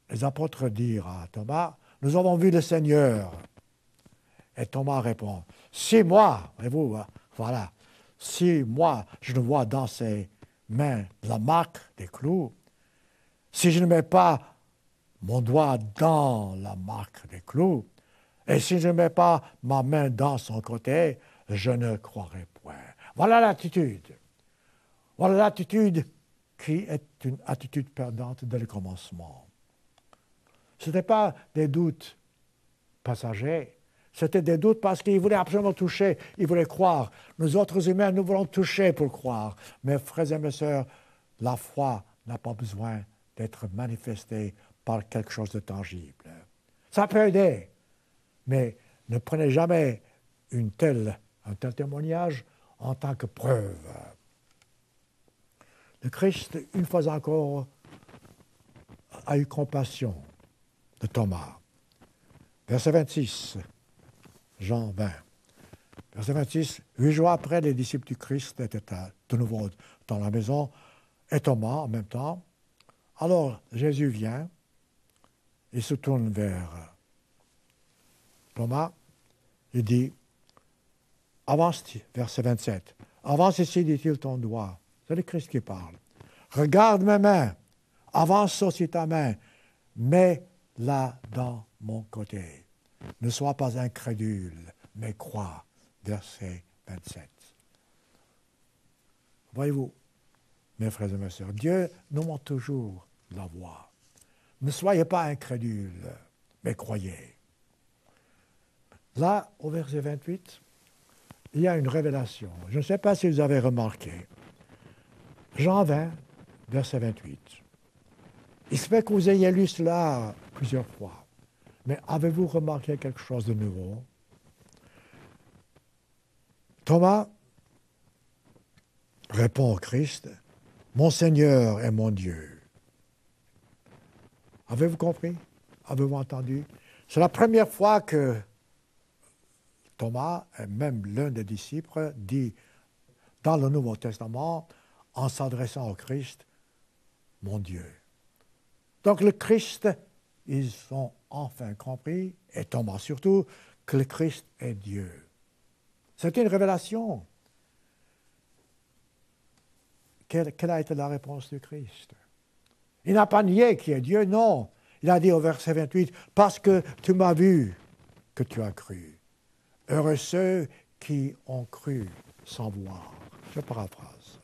les apôtres dirent à Thomas, « Nous avons vu le Seigneur. » Et Thomas répond, « Si moi, et vous, voilà, si moi je ne vois dans ses mains la marque des clous, si je ne mets pas mon doigt dans la marque des clous, et si je ne mets pas ma main dans son côté, je ne croirai point. » Voilà l'attitude. Voilà l'attitude qui est une attitude perdante dès le commencement. Ce n'était pas des doutes passagers, c'était des doutes parce qu'ils voulaient absolument toucher, ils voulaient croire. Nous autres humains, nous voulons toucher pour croire. Mais frères et mes sœurs, la foi n'a pas besoin d'être manifestée par quelque chose de tangible. Ça peut aider, mais ne prenez jamais une telle, un tel témoignage en tant que preuve. Le Christ, une fois encore, a eu compassion de Thomas. Verset vingt-six, Jean vingt. Verset vingt-six, huit jours après, les disciples du Christ étaient de nouveau dans la maison, et Thomas en même temps. Alors Jésus vient, il se tourne vers Thomas, il dit, avance, verset vingt-sept, avance ici, dit-il, ton doigt. C'est le Christ qui parle. Regarde mes mains, avance aussi ta main, mets-la dans mon côté. Ne sois pas incrédule, mais crois. Verset vingt-sept. Voyez-vous, mes frères et mes sœurs, Dieu nous montre toujours la voie. Ne soyez pas incrédules, mais croyez. Là, au verset vingt-huit, il y a une révélation. Je ne sais pas si vous avez remarqué. Jean vingt, verset vingt-huit. Il se peut que vous ayez lu cela plusieurs fois, mais avez-vous remarqué quelque chose de nouveau? Thomas répond au Christ, « Mon Seigneur et mon Dieu. » Avez-vous compris? Avez-vous entendu? C'est la première fois que Thomas, et même l'un des disciples, dit dans le Nouveau Testament, en s'adressant au Christ, « Mon Dieu. » Donc le Christ, ils ont enfin compris, et Thomas surtout, que le Christ est Dieu. C'était une révélation. Quelle, quelle a été la réponse du Christ? Il n'a pas nié qu'il est Dieu, non. Il a dit au verset vingt-huit, « Parce que tu m'as vu, que tu as cru. Heureux ceux qui ont cru sans voir. » Je paraphrase.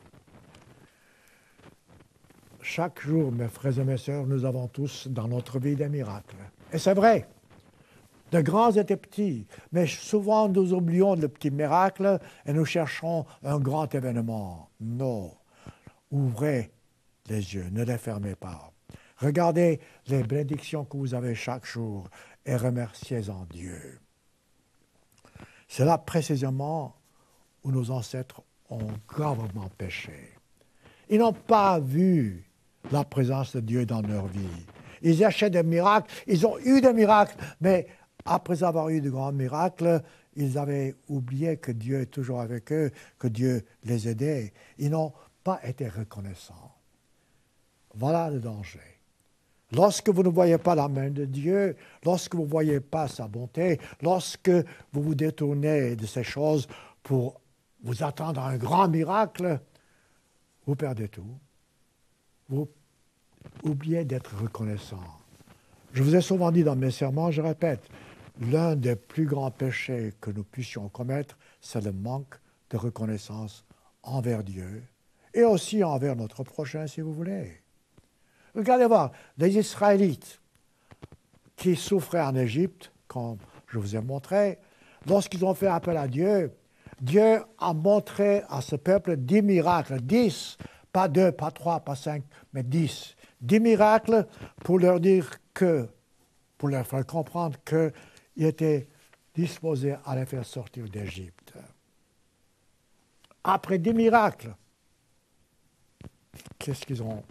Chaque jour, mes frères et mes sœurs, nous avons tous dans notre vie des miracles. Et c'est vrai, de grands et de petits, mais souvent nous oublions le petit miracle et nous cherchons un grand événement. Non, ouvrez les yeux, ne les fermez pas. Regardez les bénédictions que vous avez chaque jour et remerciez-en Dieu. C'est là précisément où nos ancêtres ont gravement péché. Ils n'ont pas vu la présence de Dieu dans leur vie. Ils achètent des miracles, ils ont eu des miracles, mais après avoir eu de grands miracles, ils avaient oublié que Dieu est toujours avec eux, que Dieu les aidait. Ils n'ont pas été reconnaissants. Voilà le danger. Lorsque vous ne voyez pas la main de Dieu, lorsque vous ne voyez pas sa bonté, lorsque vous vous détournez de ces choses pour vous attendre à un grand miracle, vous perdez tout. Vous oubliez d'être reconnaissant. Je vous ai souvent dit dans mes sermons, je répète, l'un des plus grands péchés que nous puissions commettre, c'est le manque de reconnaissance envers Dieu et aussi envers notre prochain, si vous voulez. Regardez voir, les Israélites qui souffraient en Égypte, comme je vous ai montré, lorsqu'ils ont fait appel à Dieu, Dieu a montré à ce peuple dix miracles, dix, pas deux, pas trois, pas cinq, mais dix. Dix miracles pour leur dire que, pour leur faire comprendre qu'il était disposé à les faire sortir d'Égypte. Après dix miracles, qu'est-ce qu'ils ont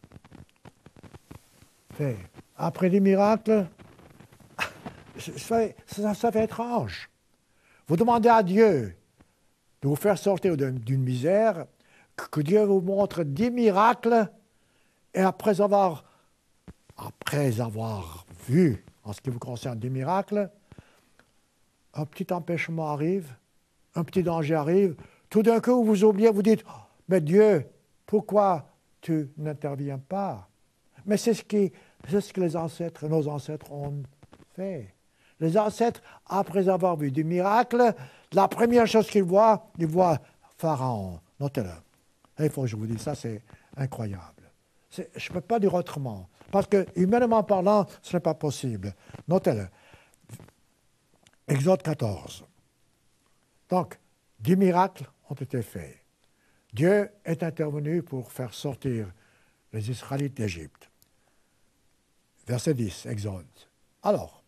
fait? Après dix miracles, ça, ça, ça fait étrange. Vous demandez à Dieu de vous faire sortir d'une misère, que Dieu vous montre dix miracles, et après avoir après avoir vu, en ce qui vous concerne, des miracles, un petit empêchement arrive, un petit danger arrive, tout d'un coup, vous oubliez, vous dites, oh, mais Dieu, pourquoi tu n'interviens pas? Mais c'est ce, qui, c'est ce que les ancêtres, nos ancêtres ont fait. Les ancêtres, après avoir vu des miracles, la première chose qu'ils voient, ils voient Pharaon. Notez-le. Il faut que je vous dise ça, c'est incroyable. C'est, je ne peux pas dire autrement. Parce que, humainement parlant, ce n'est pas possible. Notez-le. Exode quatorze. Donc, dix miracles ont été faits. Dieu est intervenu pour faire sortir les Israélites d'Égypte. Verset dix, Exode. Alors,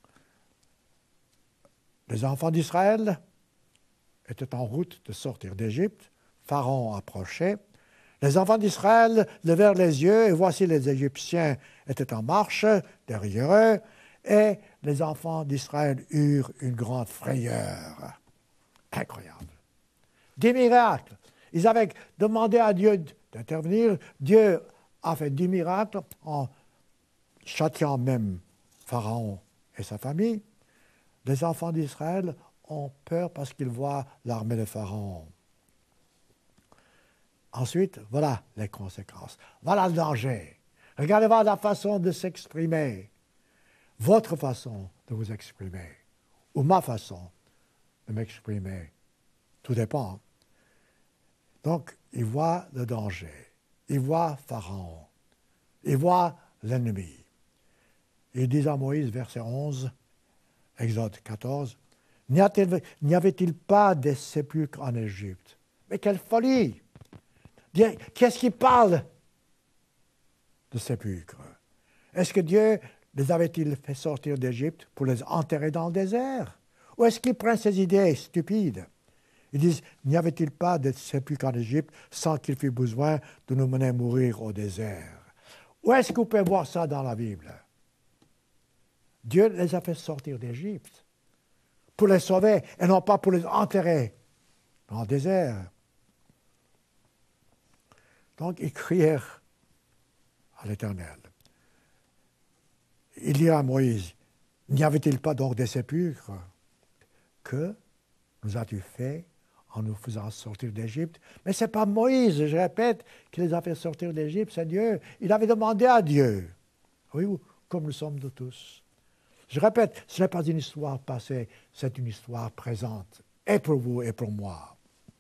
les enfants d'Israël étaient en route de sortir d'Égypte. Pharaon approchait. Les enfants d'Israël levèrent les yeux et voici les Égyptiens étaient en marche derrière eux et les enfants d'Israël eurent une grande frayeur. Incroyable. Des miracles. Ils avaient demandé à Dieu d'intervenir. Dieu a fait dix miracles en châtiant même Pharaon et sa famille. Les enfants d'Israël ont peur parce qu'ils voient l'armée de Pharaon. Ensuite, voilà les conséquences. Voilà le danger. Regardez voir la façon de s'exprimer. Votre façon de vous exprimer. Ou ma façon de m'exprimer. Tout dépend. Donc, ils voient le danger. Ils voient Pharaon. Ils voient l'ennemi. Ils disent à Moïse, verset onze, Exode quatorze, « N'y avait-il pas des sépulcres en Égypte? » Mais quelle folie! Qu'est-ce qui parle de sépulcres? Est-ce que Dieu les avait-il fait sortir d'Égypte pour les enterrer dans le désert? Ou est-ce qu'il prend ces idées stupides? Ils disent, n'y avait-il pas de sépulcres en Égypte sans qu'il fût besoin de nous mener mourir au désert? Où est-ce que vous pouvez voir ça dans la Bible? Dieu les a fait sortir d'Égypte pour les sauver et non pas pour les enterrer dans le désert. Donc, ils crièrent à l'Éternel. Il dit à Moïse, n'y avait-il pas donc des sépulcres? Que nous as-tu fait en nous faisant sortir d'Égypte? Mais ce n'est pas Moïse, je répète, qui les a fait sortir d'Égypte, c'est Dieu. Il avait demandé à Dieu. Oui, comme nous sommes de tous. Je répète, ce n'est pas une histoire passée, c'est une histoire présente, et pour vous et pour moi.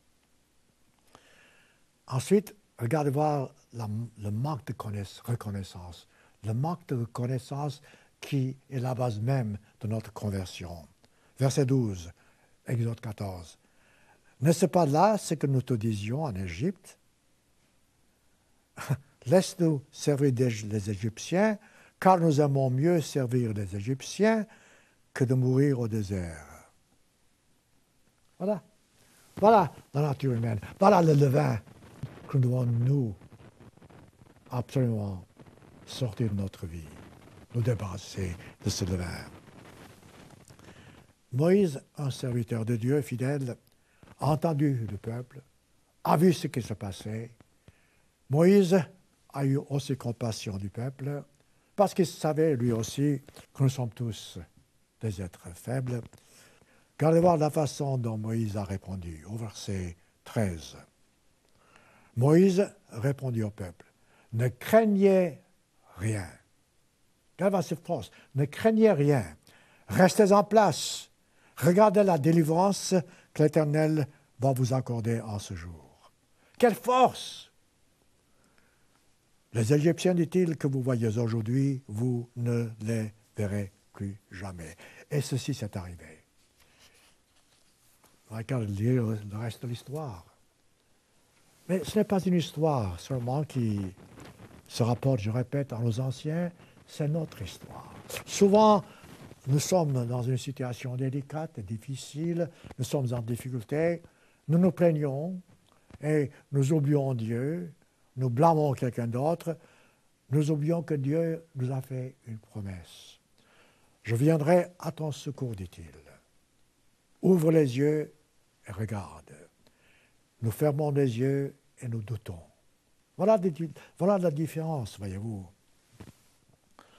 Ensuite, regardez voir la, le manque de reconnaissance, le manque de reconnaissance qui est la base même de notre conversion. Verset douze, Exode quatorze. « N'est-ce pas là ce que nous te disions en Égypte? Laisse-nous servir les Égyptiens, car nous aimons mieux servir les Égyptiens que de mourir au désert. » Voilà. Voilà la nature humaine. Voilà le levain que nous devons, nous, absolument sortir de notre vie, nous débarrasser de ce levain. Moïse, un serviteur de Dieu fidèle, a entendu le peuple, a vu ce qui se passait. Moïse a eu aussi compassion du peuple, parce qu'il savait lui aussi que nous sommes tous des êtres faibles. Regardez voir la façon dont Moïse a répondu, au verset treize. Moïse répondit au peuple, « Ne craignez rien. » Regardez cette phrase, « Ne craignez rien. Restez en place. Regardez la délivrance que l'Éternel va vous accorder en ce jour. » Quelle force! Les Égyptiens, dit-il, que vous voyez aujourd'hui, vous ne les verrez plus jamais. Et ceci s'est arrivé. Regardez lire le reste de l'histoire. Mais ce n'est pas une histoire seulement qui se rapporte, je répète, à nos anciens, c'est notre histoire. Souvent, nous sommes dans une situation délicate, difficile, nous sommes en difficulté, nous nous plaignons et nous oublions Dieu, nous blâmons quelqu'un d'autre, nous oublions que Dieu nous a fait une promesse. « Je viendrai à ton secours, dit-il. Ouvre les yeux et regarde. » Nous fermons les yeux et nous doutons. Voilà, des, voilà la différence, voyez-vous.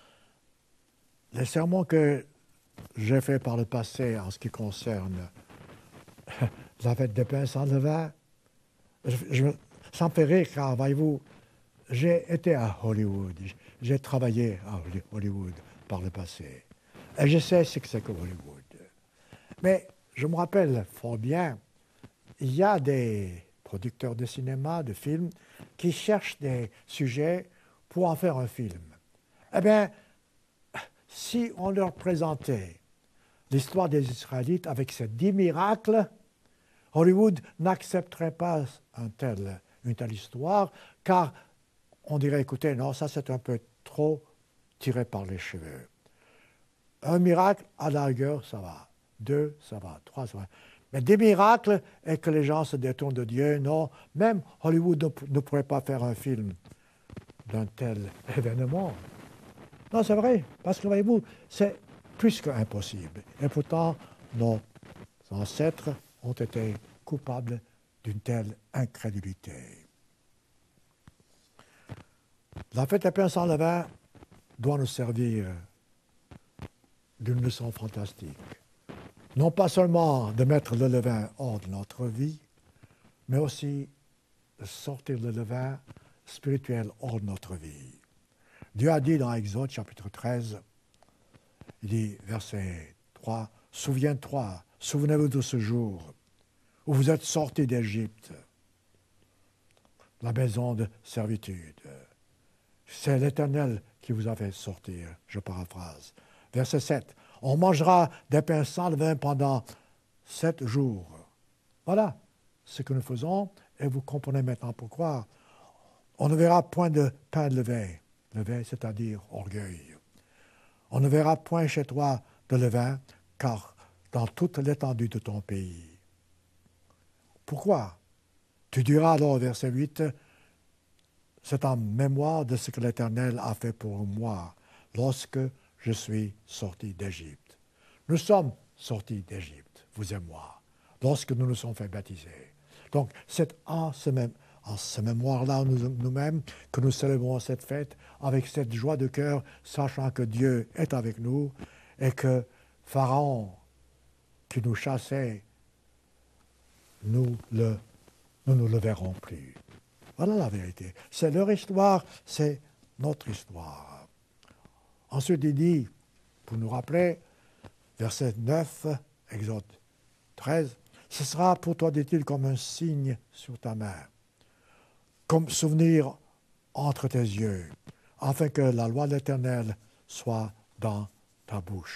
les sermons que j'ai faits par le passé en ce qui concerne la fête des pains sans levain, je, je, ça me fait rire car, voyez-vous, j'ai été à Hollywood, j'ai travaillé à Hollywood par le passé, et je sais ce que c'est que Hollywood. Mais je me rappelle fort bien, il y a des producteurs de cinéma, de films, qui cherchent des sujets pour en faire un film. Eh bien, si on leur présentait l'histoire des Israélites avec ces dix miracles, Hollywood n'accepterait pas un tel, une telle histoire, car on dirait, écoutez, non, ça c'est un peu trop tiré par les cheveux. Un miracle, à la rigueur, ça va. Deux, ça va. Trois, ça va. Mais des miracles et que les gens se détournent de Dieu, non. Même Hollywood ne, ne pourrait pas faire un film d'un tel événement. Non, c'est vrai, parce que, voyez-vous, c'est plus qu'impossible. Et pourtant, nos ancêtres ont été coupables d'une telle incrédulité. La fête des pains sans levain doit nous servir d'une leçon fantastique. Non pas seulement de mettre le levain hors de notre vie, mais aussi de sortir le levain spirituel hors de notre vie. Dieu a dit dans Exode chapitre treize, il dit, verset trois, « Souviens-toi, souvenez-vous de ce jour où vous êtes sortis d'Égypte, la maison de servitude. C'est l'Éternel qui vous a fait sortir. » Je paraphrase. Verset sept. « On mangera des pains sans levain pendant sept jours. » Voilà ce que nous faisons, et vous comprenez maintenant pourquoi. On ne verra point de pain de levain. Levain, c'est-à-dire orgueil. On ne verra point chez toi de levain, car dans toute l'étendue de ton pays. Pourquoi? Tu diras alors, verset huit, c'est en mémoire de ce que l'Éternel a fait pour moi lorsque je suis sorti d'Égypte. Nous sommes sortis d'Égypte, vous et moi, lorsque nous nous sommes fait baptiser. Donc, c'est en ce, même, en ce mémoire-là, nous, nous-mêmes, que nous célébrons cette fête avec cette joie de cœur, sachant que Dieu est avec nous et que Pharaon, qui nous chassait, nous le, nous ne le verrons plus. Voilà la vérité. C'est leur histoire, c'est notre histoire. Ensuite, il dit, pour nous rappeler, verset neuf, Exode treize, « Ce sera pour toi, dit-il, comme un signe sur ta main, comme souvenir entre tes yeux, afin que la loi de l'Éternel soit dans ta bouche. »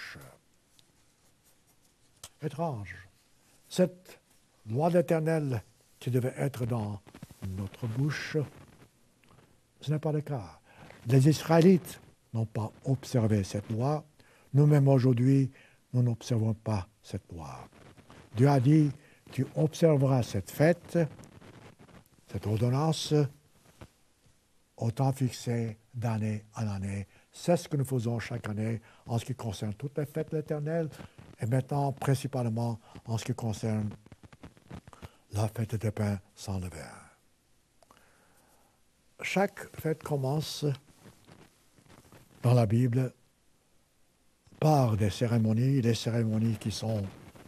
Étrange. Cette loi de l'Éternel qui devait être dans notre bouche, ce n'est pas le cas. Les Israélites n'ont pas observé cette loi. Nous-mêmes aujourd'hui, nous n'observons pas cette loi. Dieu a dit, tu observeras cette fête, cette ordonnance, au temps fixé d'année en année. C'est ce que nous faisons chaque année en ce qui concerne toutes les fêtes de l'Éternel et maintenant principalement en ce qui concerne la fête des pains sans levain. Chaque fête commence dans la Bible par des cérémonies, des cérémonies qui sont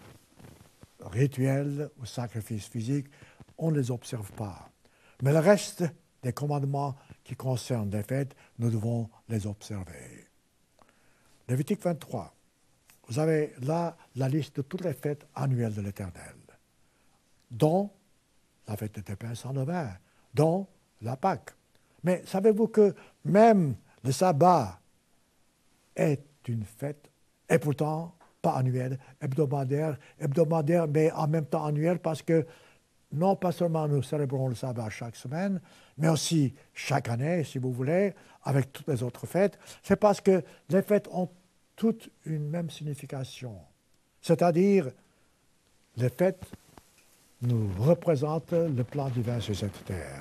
rituels ou sacrifices physiques, on ne les observe pas. Mais le reste des commandements qui concernent les fêtes, nous devons les observer. Lévitique vingt-trois, vous avez là la liste de toutes les fêtes annuelles de l'Éternel, dont la fête des pains sans levain, dont la Pâque. Mais savez-vous que même le sabbat est une fête, et pourtant pas annuelle, hebdomadaire, hebdomadaire, mais en même temps annuelle, parce que non pas seulement nous célébrons le sabbat chaque semaine, mais aussi chaque année, si vous voulez, avec toutes les autres fêtes. C'est parce que les fêtes ont toutes une même signification. C'est-à-dire, les fêtes nous représentent le plan divin sur cette terre.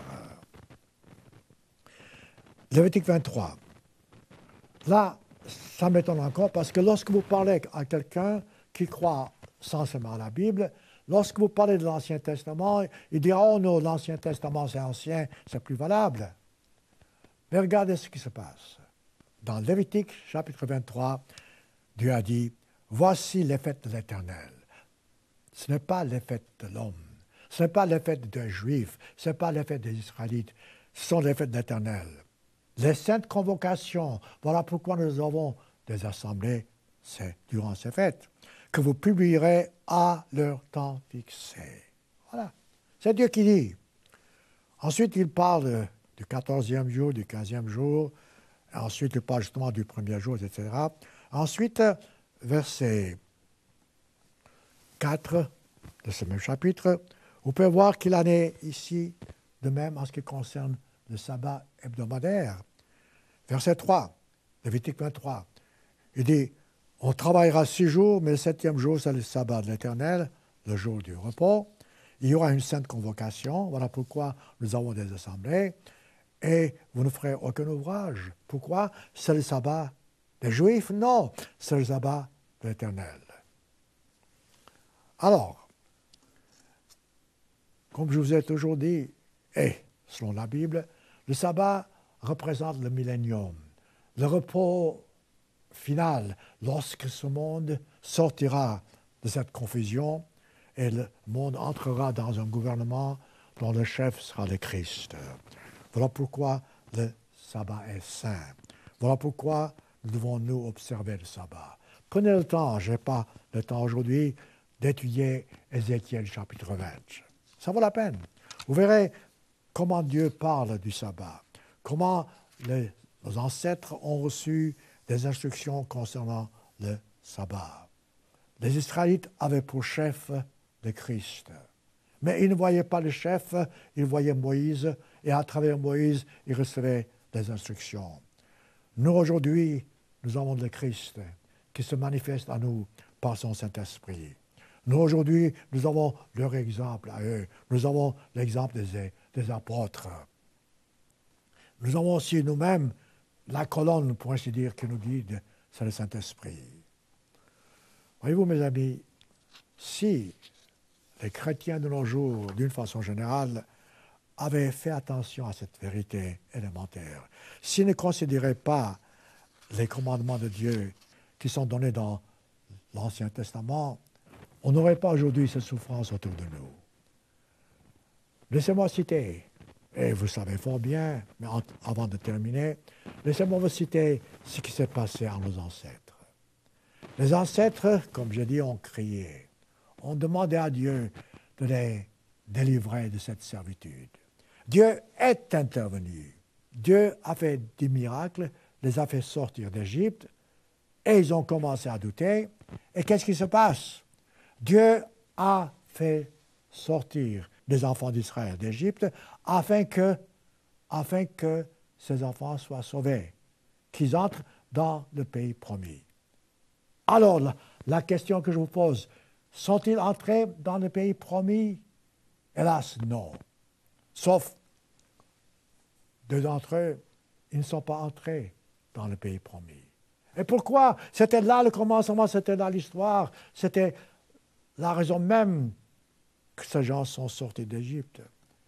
Lévitique vingt-trois. Là, ça m'étonne encore parce que lorsque vous parlez à quelqu'un qui croit censément à la Bible, lorsque vous parlez de l'Ancien Testament, il dira « Oh non, l'Ancien Testament c'est ancien, c'est plus valable ». Mais regardez ce qui se passe. Dans Lévitique chapitre vingt-trois, Dieu a dit, voici les fêtes de l'Éternel. Ce n'est pas les fêtes de l'homme, ce n'est pas les fêtes des Juifs, ce n'est pas les fêtes des Israélites, ce sont les fêtes de l'Éternel. Les saintes convocations, voilà pourquoi nous avons des assemblées c'est durant ces fêtes, que vous publierez à leur temps fixé. Voilà, c'est Dieu qui dit. Ensuite, il parle du quatorzième jour, du quinzième jour, ensuite il parle justement du premier jour, et cetera. Ensuite, verset quatre de ce même chapitre, vous pouvez voir qu'il en est ici de même en ce qui concerne le sabbat hebdomadaire. Verset trois, Lévitique vingt-trois, il dit, on travaillera six jours, mais le septième jour, c'est le sabbat de l'Éternel, le jour du repos. Il y aura une sainte convocation, voilà pourquoi nous avons des assemblées, et vous ne ferez aucun ouvrage. Pourquoi? C'est le sabbat des Juifs? Non, c'est le sabbat de l'Éternel. Alors, comme je vous ai toujours dit, et selon la Bible, le sabbat représente le millénium, le repos final, lorsque ce monde sortira de cette confusion et le monde entrera dans un gouvernement dont le chef sera le Christ. Voilà pourquoi le sabbat est saint. Voilà pourquoi nous devons nous observer le sabbat. Prenez le temps, je n'ai pas le temps aujourd'hui, d'étudier Ézéchiel chapitre vingt. Ça vaut la peine. Vous verrez comment Dieu parle du sabbat, comment les, nos ancêtres ont reçu des instructions concernant le sabbat. Les Israélites avaient pour chef le Christ. Mais ils ne voyaient pas le chef, ils voyaient Moïse, et à travers Moïse, ils recevaient des instructions. Nous, aujourd'hui, nous avons le Christ qui se manifeste à nous par son Saint-Esprit. Nous, aujourd'hui, nous avons leur exemple à eux. Nous avons l'exemple des, des apôtres. Nous avons aussi nous-mêmes la colonne, pour ainsi dire, qui nous guide, c'est le Saint-Esprit. Voyez-vous, mes amis, si les chrétiens de nos jours, d'une façon générale, avaient fait attention à cette vérité élémentaire, s'ils ne considéraient pas les commandements de Dieu qui sont donnés dans l'Ancien Testament, on n'aurait pas aujourd'hui cette souffrance autour de nous. Laissez-moi citer, et vous savez fort bien, mais en, avant de terminer, laissez-moi vous citer ce qui s'est passé à nos ancêtres. Les ancêtres, comme j'ai dit, ont crié, ont demandé à Dieu de les délivrer de cette servitude. Dieu est intervenu. Dieu a fait des miracles, les a fait sortir d'Égypte, et ils ont commencé à douter. Et qu'est-ce qui se passe? Dieu a fait sortir des enfants d'Israël d'Égypte afin que, afin que ces enfants soient sauvés, qu'ils entrent dans le pays promis. Alors, la, la question que je vous pose, sont-ils entrés dans le pays promis? Hélas, non. Sauf deux d'entre eux, ils ne sont pas entrés dans le pays promis. Et pourquoi? C'était là le commencement, c'était là l'histoire, c'était la raison même que ces gens sont sortis d'Égypte.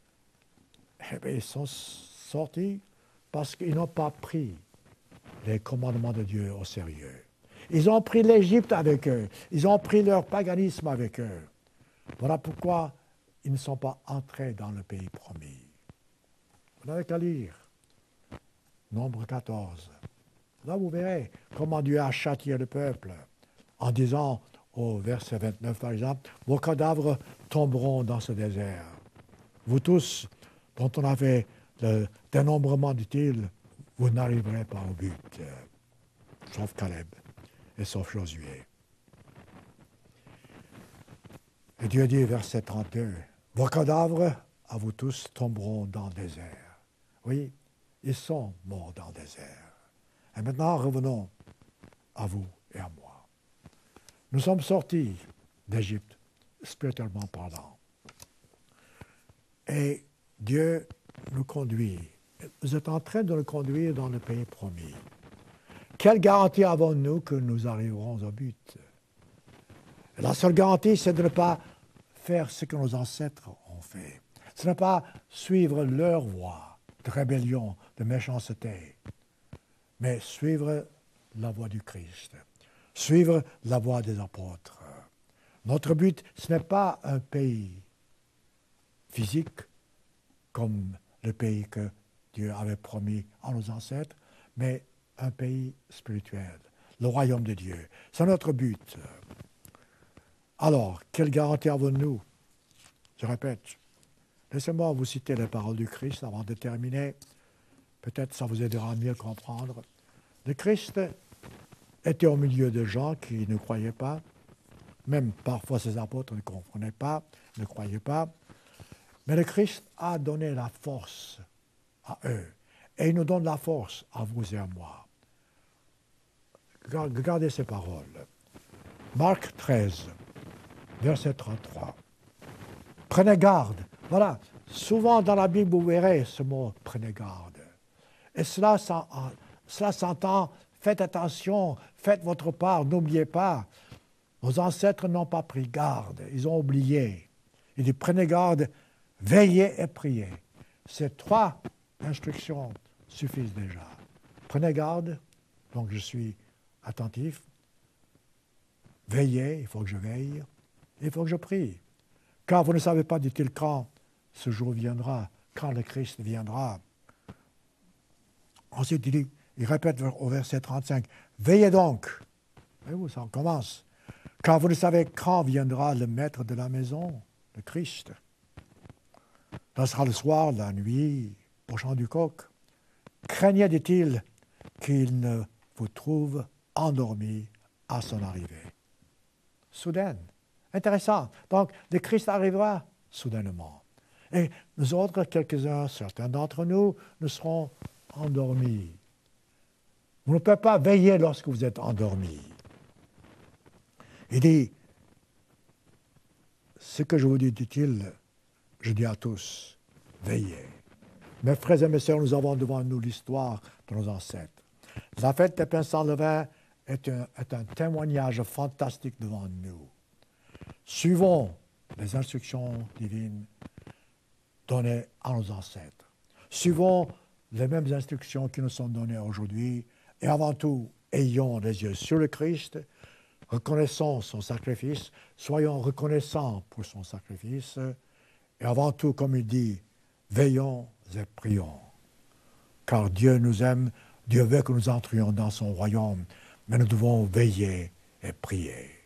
Eh bien, ils sont sortis parce qu'ils n'ont pas pris les commandements de Dieu au sérieux. Ils ont pris l'Égypte avec eux, ils ont pris leur paganisme avec eux. Voilà pourquoi ils ne sont pas entrés dans le pays promis. Vous n'avez qu'à lire Nombre quatorze. Là, vous verrez comment Dieu a châtié le peuple en disant, au verset vingt-neuf par exemple, « Vos cadavres tomberont dans ce désert. Vous tous, dont on a fait le dénombrement, dit-il, vous n'arriverez pas au but. » Sauf Caleb et sauf Josué. Et Dieu dit, verset trente-deux, « Vos cadavres, à vous tous, tomberont dans le désert. » Oui, ils sont morts dans le désert. Et maintenant, revenons à vous et à moi. Nous sommes sortis d'Égypte, spirituellement parlant. Et Dieu nous conduit. Vous êtes en train de nous conduire dans le pays promis. Quelle garantie avons-nous que nous arriverons au but? La seule garantie, c'est de ne pas faire ce que nos ancêtres ont fait. Ce n'est pas suivre leur voie de rébellion, de méchanceté, mais suivre la voie du Christ. suivre la voie des apôtres. Notre but, ce n'est pas un pays physique, comme le pays que Dieu avait promis à nos ancêtres, mais un pays spirituel, le royaume de Dieu. C'est notre but. Alors, quelle garantie avons-nous? Je répète, laissez-moi vous citer les paroles du Christ avant de terminer. Peut-être ça vous aidera à mieux comprendre. Le Christ était au milieu de gens qui ne croyaient pas, même parfois ses apôtres ne comprenaient pas, ne croyaient pas. Mais le Christ a donné la force à eux. Et il nous donne la force à vous et à moi. Regardez ces paroles. Marc treize, verset trente-trois. Prenez garde. Voilà, souvent dans la Bible, vous verrez ce mot « prenez garde ». Et cela, cela s'entend, faites attention, faites votre part, n'oubliez pas. Nos ancêtres n'ont pas pris garde, ils ont oublié. Il dit « prenez garde, veillez et priez ». Ces trois instructions suffisent déjà. Prenez garde, donc je suis attentif. Veillez, il faut que je veille. Il faut que je prie. Car vous ne savez pas, dit-il, quand ce jour viendra, quand le Christ viendra. Ensuite, il, dit, il répète au verset trente-cinq, « Veillez donc ». Voyez-vous, ça commence. « Car vous ne savez quand viendra le maître de la maison, le Christ. » Ce sera le soir, la nuit, au chant du coq. Craignez, dit-il, qu'il ne vous trouve endormi à son arrivée. Soudaine. Intéressant. Donc, le Christ arrivera soudainement. Et nous autres, quelques-uns, certains d'entre nous, nous serons endormis. Vous ne pouvez pas veiller lorsque vous êtes endormis. Il dit, ce que je vous dis, dit-il, je dis à tous, veillez. Mes frères et mes sœurs, nous avons devant nous l'histoire de nos ancêtres. La fête des pains sans levain est un, est un témoignage fantastique devant nous. Suivons les instructions divines données à nos ancêtres. Suivons les mêmes instructions qui nous sont données aujourd'hui. Et avant tout, ayons les yeux sur le Christ, reconnaissons son sacrifice, soyons reconnaissants pour son sacrifice. Et avant tout, comme il dit, veillons et prions. Car Dieu nous aime, Dieu veut que nous entrions dans son royaume, mais nous devons veiller et prier.